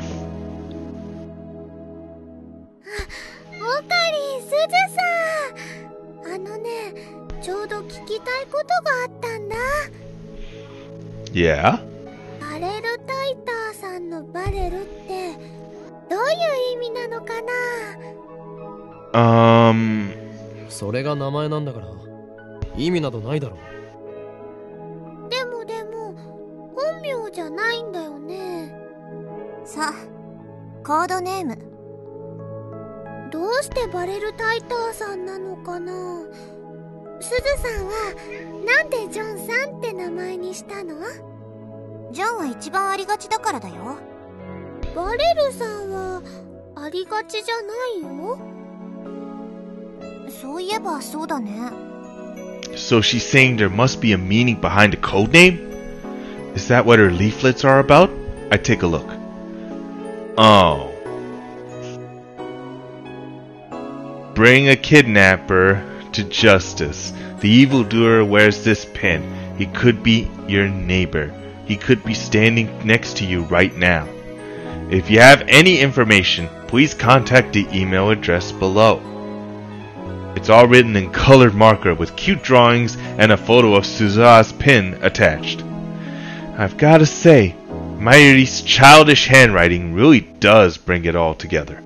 おかりん、すずさん。ちょうど聞きたいことがあったんだ。 Yeah? バレルタイターさんのバレルってどういう意味なのかな。 それが名前なんだから意味などないだろう。 でも本名じゃないんだよね。さ、コードネーム。どうしてバレルタイターさんなのかな。すずさんはなんでジョンさんって名前にしたの？ジョンは一番ありがちだからだよ。バレルさんはありがちじゃないよ。そういえばそうだね。 So she's saying there must be a meaning behind the code name? Is that what her leaflets are about? I take a look. Oh. Bring a kidnapper to justice. The evildoer wears this pin. He could be your neighbor. He could be standing next to you right now. If you have any information, please contact the email address below. It's all written in colored marker with cute drawings and a photo of Suzuha's pin attached. I've gotta say, Mayuri's childish handwriting really does bring it all together.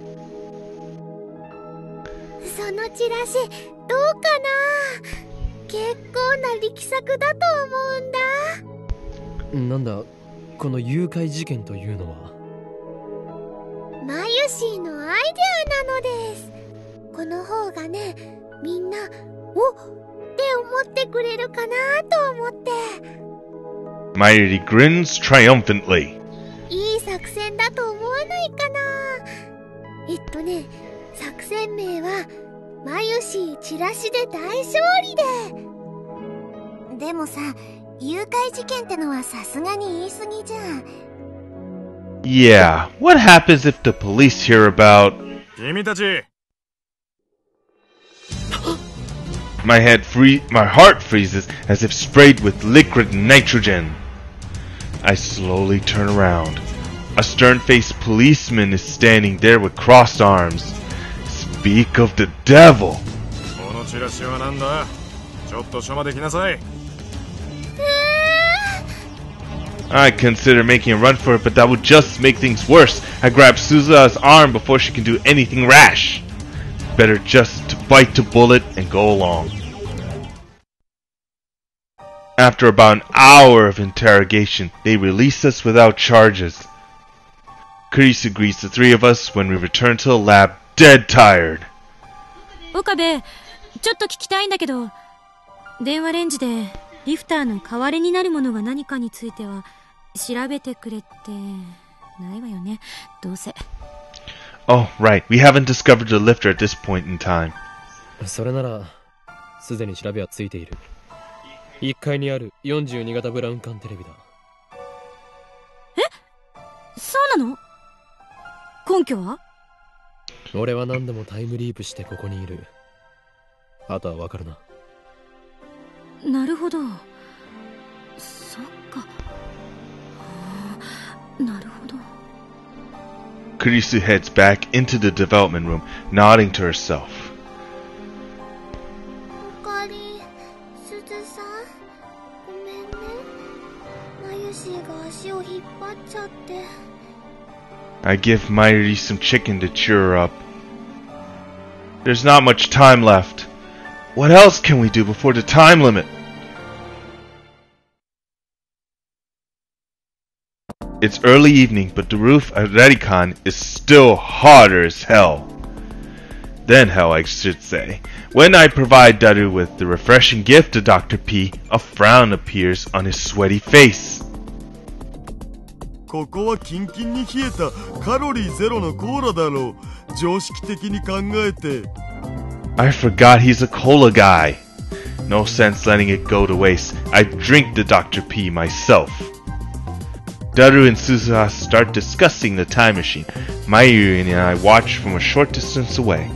そのチラシどうかな。結構な力作だと思うんだ。 なんだこの誘拐事件というのは。 マユシーのアイデアなのです。この方がね、みんな「おっ!」って思ってくれるかなと思って。 Mayuri grins triumphantly. いい作戦だと思わないかな。作戦名はマユシーチラシで大勝利で。でもさ、誘拐事件ってのはさすがに言い過ぎじゃん。 Yeah, what happens if the police hear about... 君たち My heart freezes as if sprayed with liquid nitrogen. I slowly turn around. A stern-faced policeman is standing there with crossed arms. Speak of the devil! このチラシはなんだ。ちょっと署まで来なさい。 I consider making a run for it, but that would just make things worse. I grab Suzuha's arm before she can do anything rash. Better just to bite the bullet and go along. After about an hour of interrogation, they release us without charges. Kurisu greets the three of us when we return to the lab, dead tired. 岡部、ちょっと聞きたいんだけど、電話レンジでリフターの代わりになるものが何かについては調べてくれってないわよね、どうせ。 Oh, right. We haven't discovered the lifter at this point in time. それならすでに調べはついている。1階にある42型ブラウン管テレビだ。 え、そうなの？根拠は？ 俺は何度もタイムリープしてここにいる。あとはわかるな。 なるほど。そっか。なるほど。 Kurisu heads back into the development room, nodding to herself. おかり、すずさん、ごめんね。マユシーが足を引っ張っちゃって。 I give Mayuri some chicken to cheer her up. There's not much time left. What else can we do before the time limit? It's early evening, but the roof at Redikan is still hotter as hell. Then hell, I should say. When I provide Daru with the refreshing gift of Dr. P, a frown appears on his sweaty face. ここはキンキンに冷えたカロリーゼロのコーラだろう。常識的に考えて。 I forgot he's a cola guy. No sense letting it go to waste. I drink the Dr. P myself. Daru and Suzuha start discussing the time machine. Mayuri and I watch from a short distance away.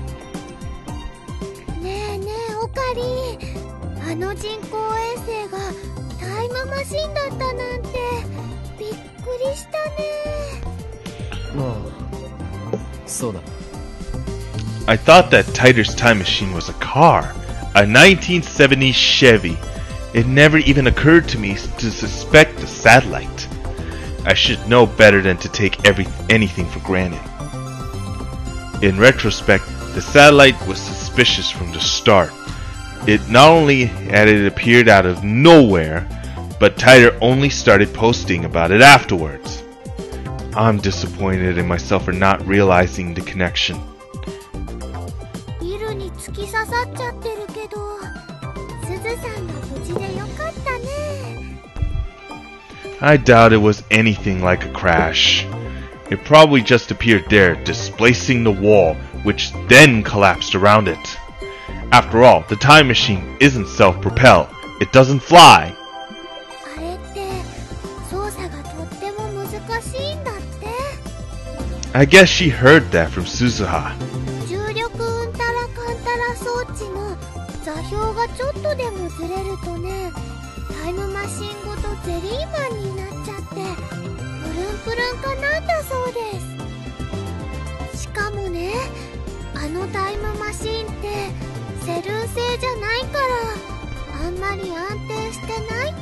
ねえねえ、オカリ、あの人工衛星がタイムマシンだったなんてびっくりしたね。 まあ、そうだ。 I thought that Titer's time machine was a car, a 1970s Chevy. It never even occurred to me to suspect a satellite. I should know better than to take anything for granted. In retrospect, the satellite was suspicious from the start. It not only had it appeared out of nowhere, but Titer only started posting about it afterwards. I'm disappointed in myself for not realizing the connection. ビルに突き刺さっちゃってるけど、すずさんが無事でよかったね。 I doubt it was anything like a crash. It probably just appeared there, displacing the wall, which then collapsed around it. After all, the time machine isn't self-propelled. It doesn't fly. あれって操作がとっても難しいんだって。 I guess she heard that from Suzuha. 重力うんたらかんたら装置の座標がちょっとでもずれるとね、タイムマシンごとゼリーマンになっちゃってプルンプルンとなんだそうです。しかもね、あのタイムマシンってセルン製じゃないからあんまり安定してないって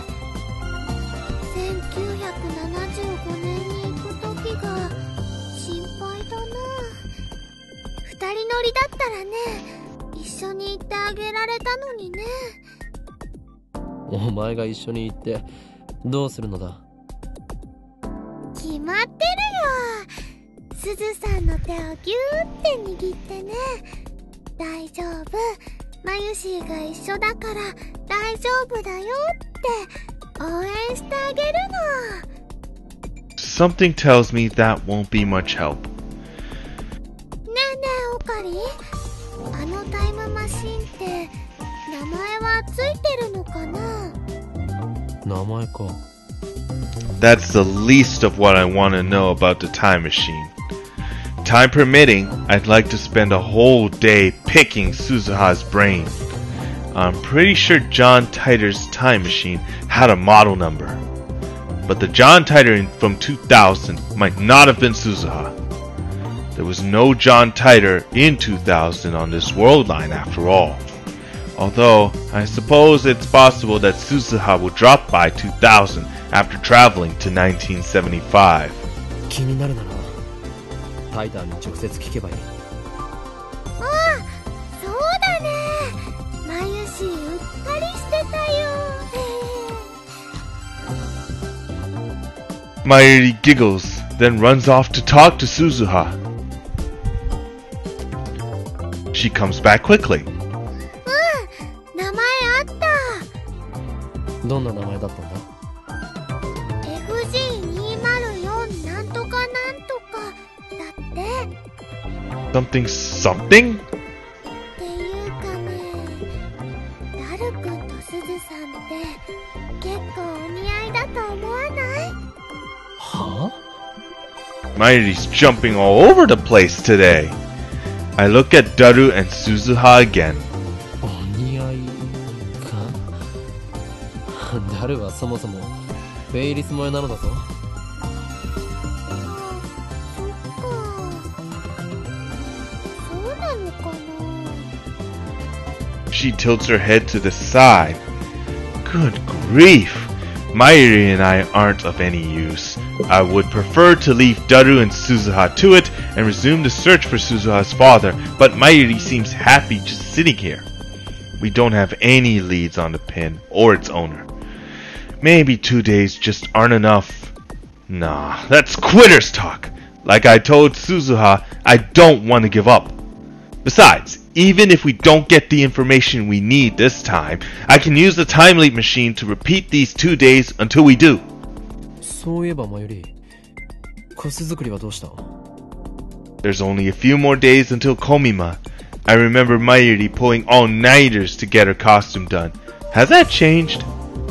。1975年に行く時が心配だな。二人乗りだったらね、一緒に行ってあげられたのにね。 お前が一緒に行ってどうするのだ？ 決まってるよ。すずさんの手をギューって握ってね。大丈夫、マユシーが一緒だから大丈夫だよって応援してあげるの。 Something tells me that won't be much help. ねえねえオカリ、あのタイムマシンって名前はついてるのかな？ 名前か。 That's the least of what I want to know about the time machine. Time permitting, I'd like to spend a whole day picking Suzuha's brain. I'm pretty sure John Titor's time machine had a model number. But the John Titor from 2000 might not have been Suzuha. There was no John Titor in 2000 on this world line after all. Although, I suppose it's possible that Suzuha will drop by 2000 after traveling to 1975. 気になるならタイターに直接聞けばいい。 ああ、そうだね。マユシうっかりしてたよ。 Mayuri giggles, then runs off to talk to Suzuha. She comes back quickly. 名前あった。 どんな名前だったんだ？ FG204 なんとかなんとかだって。 Something something? っていうかね、ダル君とスズさんって結構お似合いだと思わない？ はぁ？ Mayuri's jumping all over the place today. I look at Daru and Suzuha again. お似合いか？ダルはそもそもフェイリス萌えなのだぞ。 そっか。そうなのかな。 She tilts her head to the side. Good grief. Mayuri and I aren't of any use. I would prefer to leave Daru and Suzuha to it and resume the search for Suzuha's father, but Mayuri seems happy just sitting here. We don't have any leads on the pin or its owner. Maybe 2 days just aren't enough. Nah, that's quitters talk. Like I told Suzuha, I don't want to give up. Besides, even if we don't get the information we need this time, I can use the time leap machine to repeat these 2 days until we do. そういえばマユリ、コス作りはどうした？ There's only a few more days until Komima. I remember Mayuri pulling all-nighters to get her costume done. Has that changed?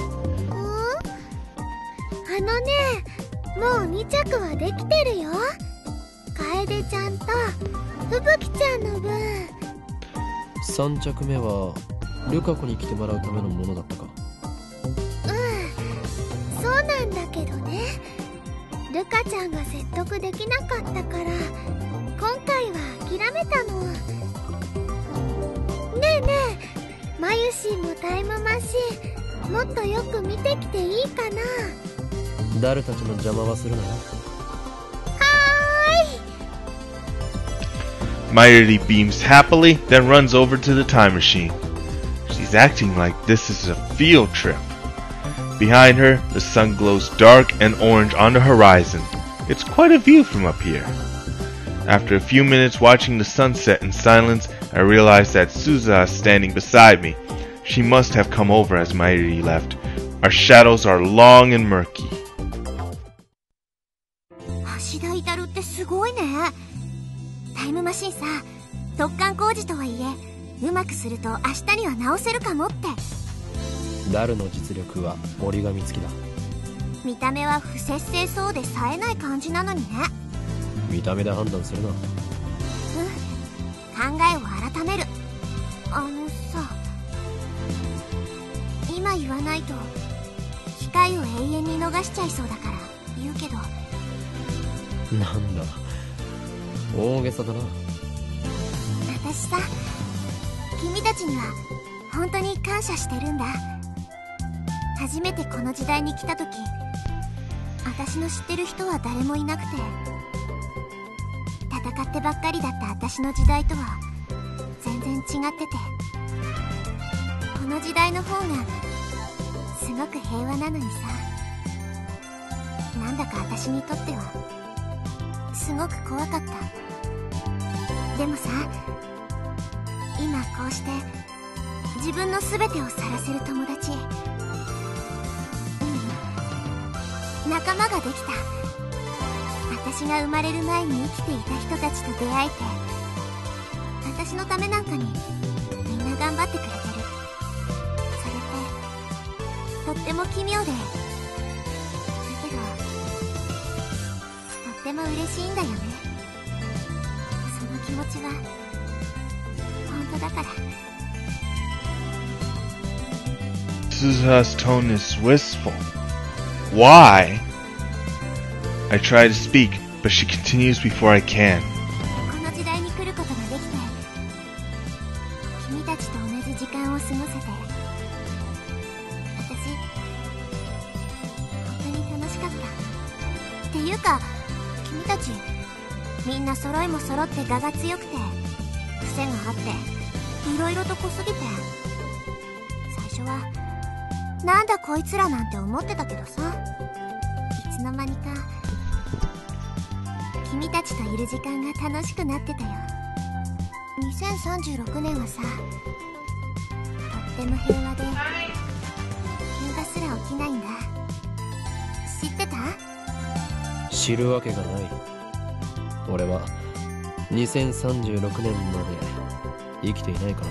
あのね、もう2着はできてるよ。楓ちゃんとふぶきちゃんの分。 3着目はルカ子に来てもらうためのものだったか？ そうなんだけどね。ルカちゃんが説得できなかったから今回は諦めたの。ねえねえ、マユシーもタイムマシンもっとよく見てきていいかな？ ダルたちの邪魔はするなよ。 Mayuri beams happily, then runs over to the time machine. She's acting like this is a field trip. Behind her, the sun glows dark and orange on the horizon. It's quite a view from up here. After a few minutes watching the sunset in silence, I realize that Suzuha is standing beside me. She must have come over as Mayuri left. Our shadows are long and murky. 橋田至ってすごいね。タイムマシンさ、突貫工事とはいえうまくすると明日には直せるかもって。 ダルの実力は折り紙付きだ。 見た目は不摂生そうで冴えない感じなのにね。 見た目で判断するな。 考えを改める。あのさ、今言わないと機会を永遠に逃しちゃいそうだから言うけど。 なんだ、大げさだな。 私さ、君たちには本当に感謝してるんだ。初めてこの時代に来た時、私の知ってる人は誰もいなくて、戦ってばっかりだった私の時代とは全然違ってて、この時代の方がすごく平和なのにさ。 なんだか私にとってはすごく怖かった。でもさ、今こうして自分の全てをさらせる友達、仲間ができた。私が生まれる前に生きていた人たちと出会えて、私のためなんかにみんな頑張ってくれてる。それってとっても奇妙で、だけどとっても嬉しいんだよね。その気持ちは本当だから。 Suzuha's tone is wistful. Why? I try to speak, but she continues before I can. この時代に来ることができて、君たちと同じ時間を過ごせて、私本当に楽しかった。っていうか、君たちみんな揃いも揃って我が強くて、癖があっていろいろと濃すぎて、最初はなんだこいつらなんて思ってたけどさ、いつの間にか君たちといる時間が楽しくなってたよ。2036年はさ、とっても平和で喧嘩すら起きないんだ。知ってた？ 知るわけがない。俺は2036年まで生きていないからな。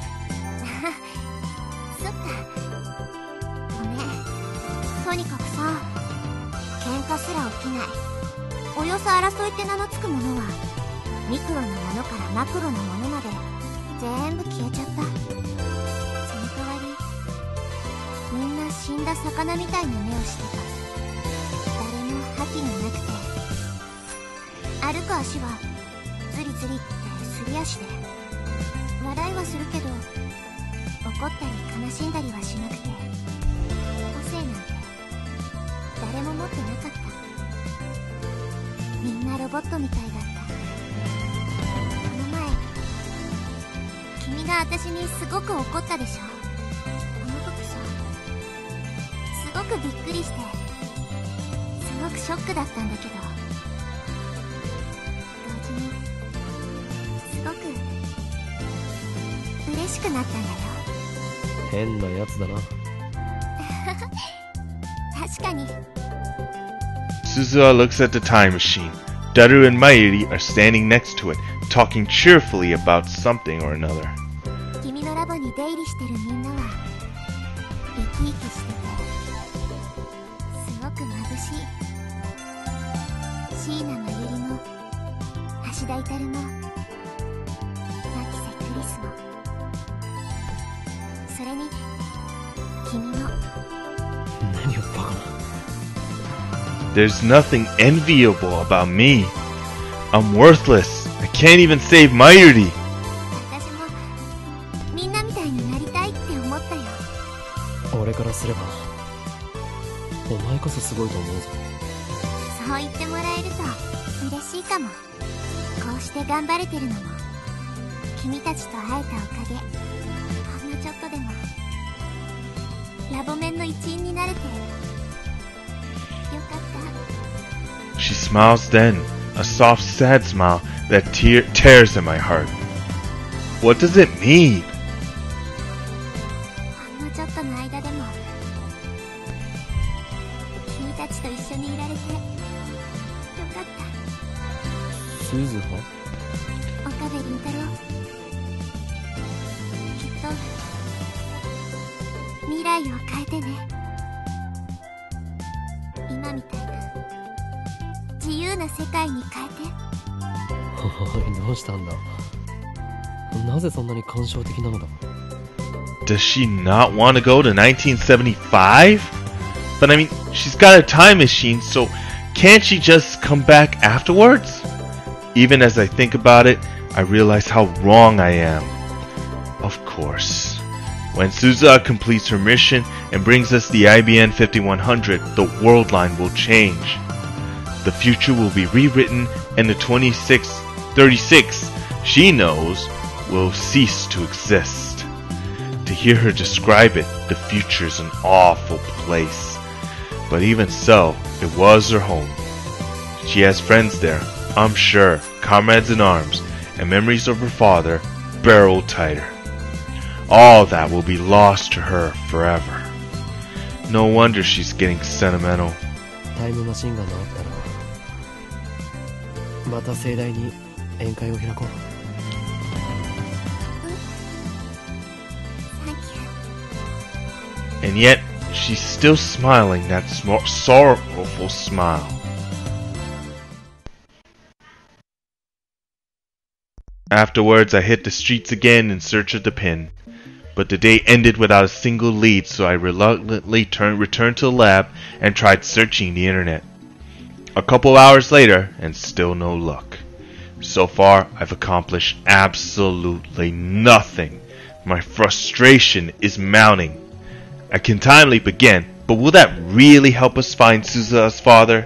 そっか、ごめん。とにかくさ、喧嘩すら起きない、およそ争いって名の付くものは、ミクロなものからマクロなものまで全部消えちゃった。その代わり、みんな死んだ魚みたいな目をしてた。誰も覇気がなくて、歩く足はズリズリってすり足で、笑いはするけど怒ったり悲しんだりはしなくて、個性なんて誰も持ってなかった。みんなロボットみたいだった。この前、君が私にすごく怒ったでしょ。あの時さ、すごくびっくりして、すごくショックだったんだけど、同時にすごく嬉しくなったんだよ。 変なやつだな。 確かに。 Suzuha looks at the time machine. Daru and Mayuri are standing next to it, talking cheerfully about something or another. 君のラボに出入りしてるみんなは生き生きしてて、すごく眩しい。椎名まゆりも橋田至も牧瀬クリスも、それに君も。 何をバカな。 There's nothing enviable about me. I'm worthless. I can't even save Mayuri. 私もみんなみたいになりたいって思ったよ。 俺からすればお前こそすごいと思うぞ。 そう言ってもらえると嬉しいかも。こうして頑張れてるのも君たちと会えたおかげ。ほんのちょっとでもラボ面の一員になれてよかった。 She smiles then, a soft, sad smile that tears at my heart. What does it mean? ほんのちょっとの間でも君たちと一緒にいられてよかった。 スズハ？ 岡部倫太郎、きっと未来を変えてね。今みたいな自由な世界に変えて。 おい、どうしたんだ。なぜそんなに感傷的なのだ。 Does she not want to go to 1975? But I mean, she's got a time machine, so can't she just come back afterwards? Even as I think about it, I realize how wrong I am. Of course. When Suzuha completes her mission and brings us the IBN 5100, the world line will change. The future will be rewritten and the 2636 she knows will cease to exist. To hear her describe it, the future's an awful place. But even so, it was her home. She has friends there, I'm sure, comrades in arms, and memories of her father barrel tighter. All that will be lost to her forever. No wonder she's getting sentimental. タイムマシンが治ったらまた盛大に宴会を開こう。 And yet, she's still smiling that sorrowful smile. Afterwards, I hit the streets again in search of the pin. But the day ended without a single lead, so I reluctantly returned to the lab and tried searching the internet. A couple hours later, and still no luck. So far, I've accomplished absolutely nothing. My frustration is mounting. I can timely begin, but will that really help us find Suzuha's father?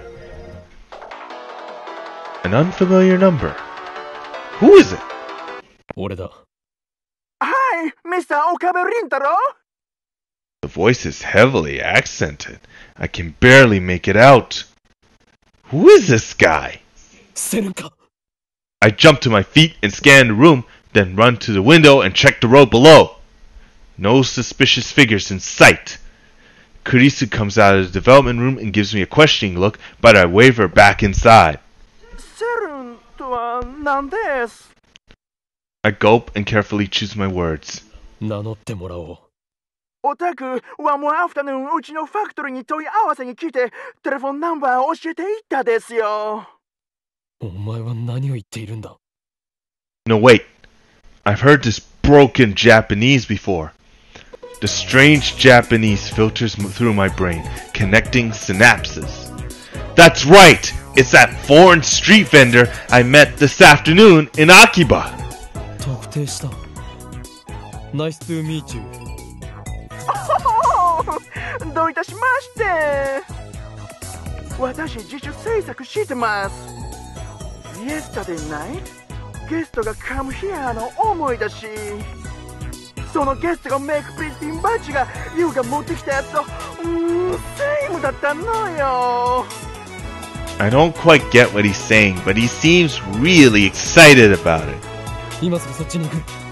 An unfamiliar number. Who is it? 俺だ。 Hi, Mr. Okabe Rintaro! The voice is heavily accented. I can barely make it out. Who is this guy? セルか。 I jump to my feet and scan the room, then run to the window and check the road below. No suspicious figures in sight. Kurisu comes out of the development room and gives me a questioning look, but I wave her back inside. セルとは何です？ I gulp and carefully choose my words. 名乗ってもらおう。 おたくはもうアフタヌーンうちのファクトリーに問い合わせに来てテレフォンナンバーを教えていったですよ。 お前は何を言っているんだ？ No, wait. I've heard this broken Japanese before. The strange Japanese filters through my brain, connecting synapses. That's right! It's that foreign street vendor I met this afternoon in Akiba. 特定した。Nice to meet you. どういたしまして。私自主制作してます。Yesterday night ゲストがカムヒアの思い出し、そのゲストがメイクプリズピンバッジがユウが持ってきたやつとセームだったのよ。 I don't quite get what he's saying, but he seems really excited about it. 今すぐそっちに行く。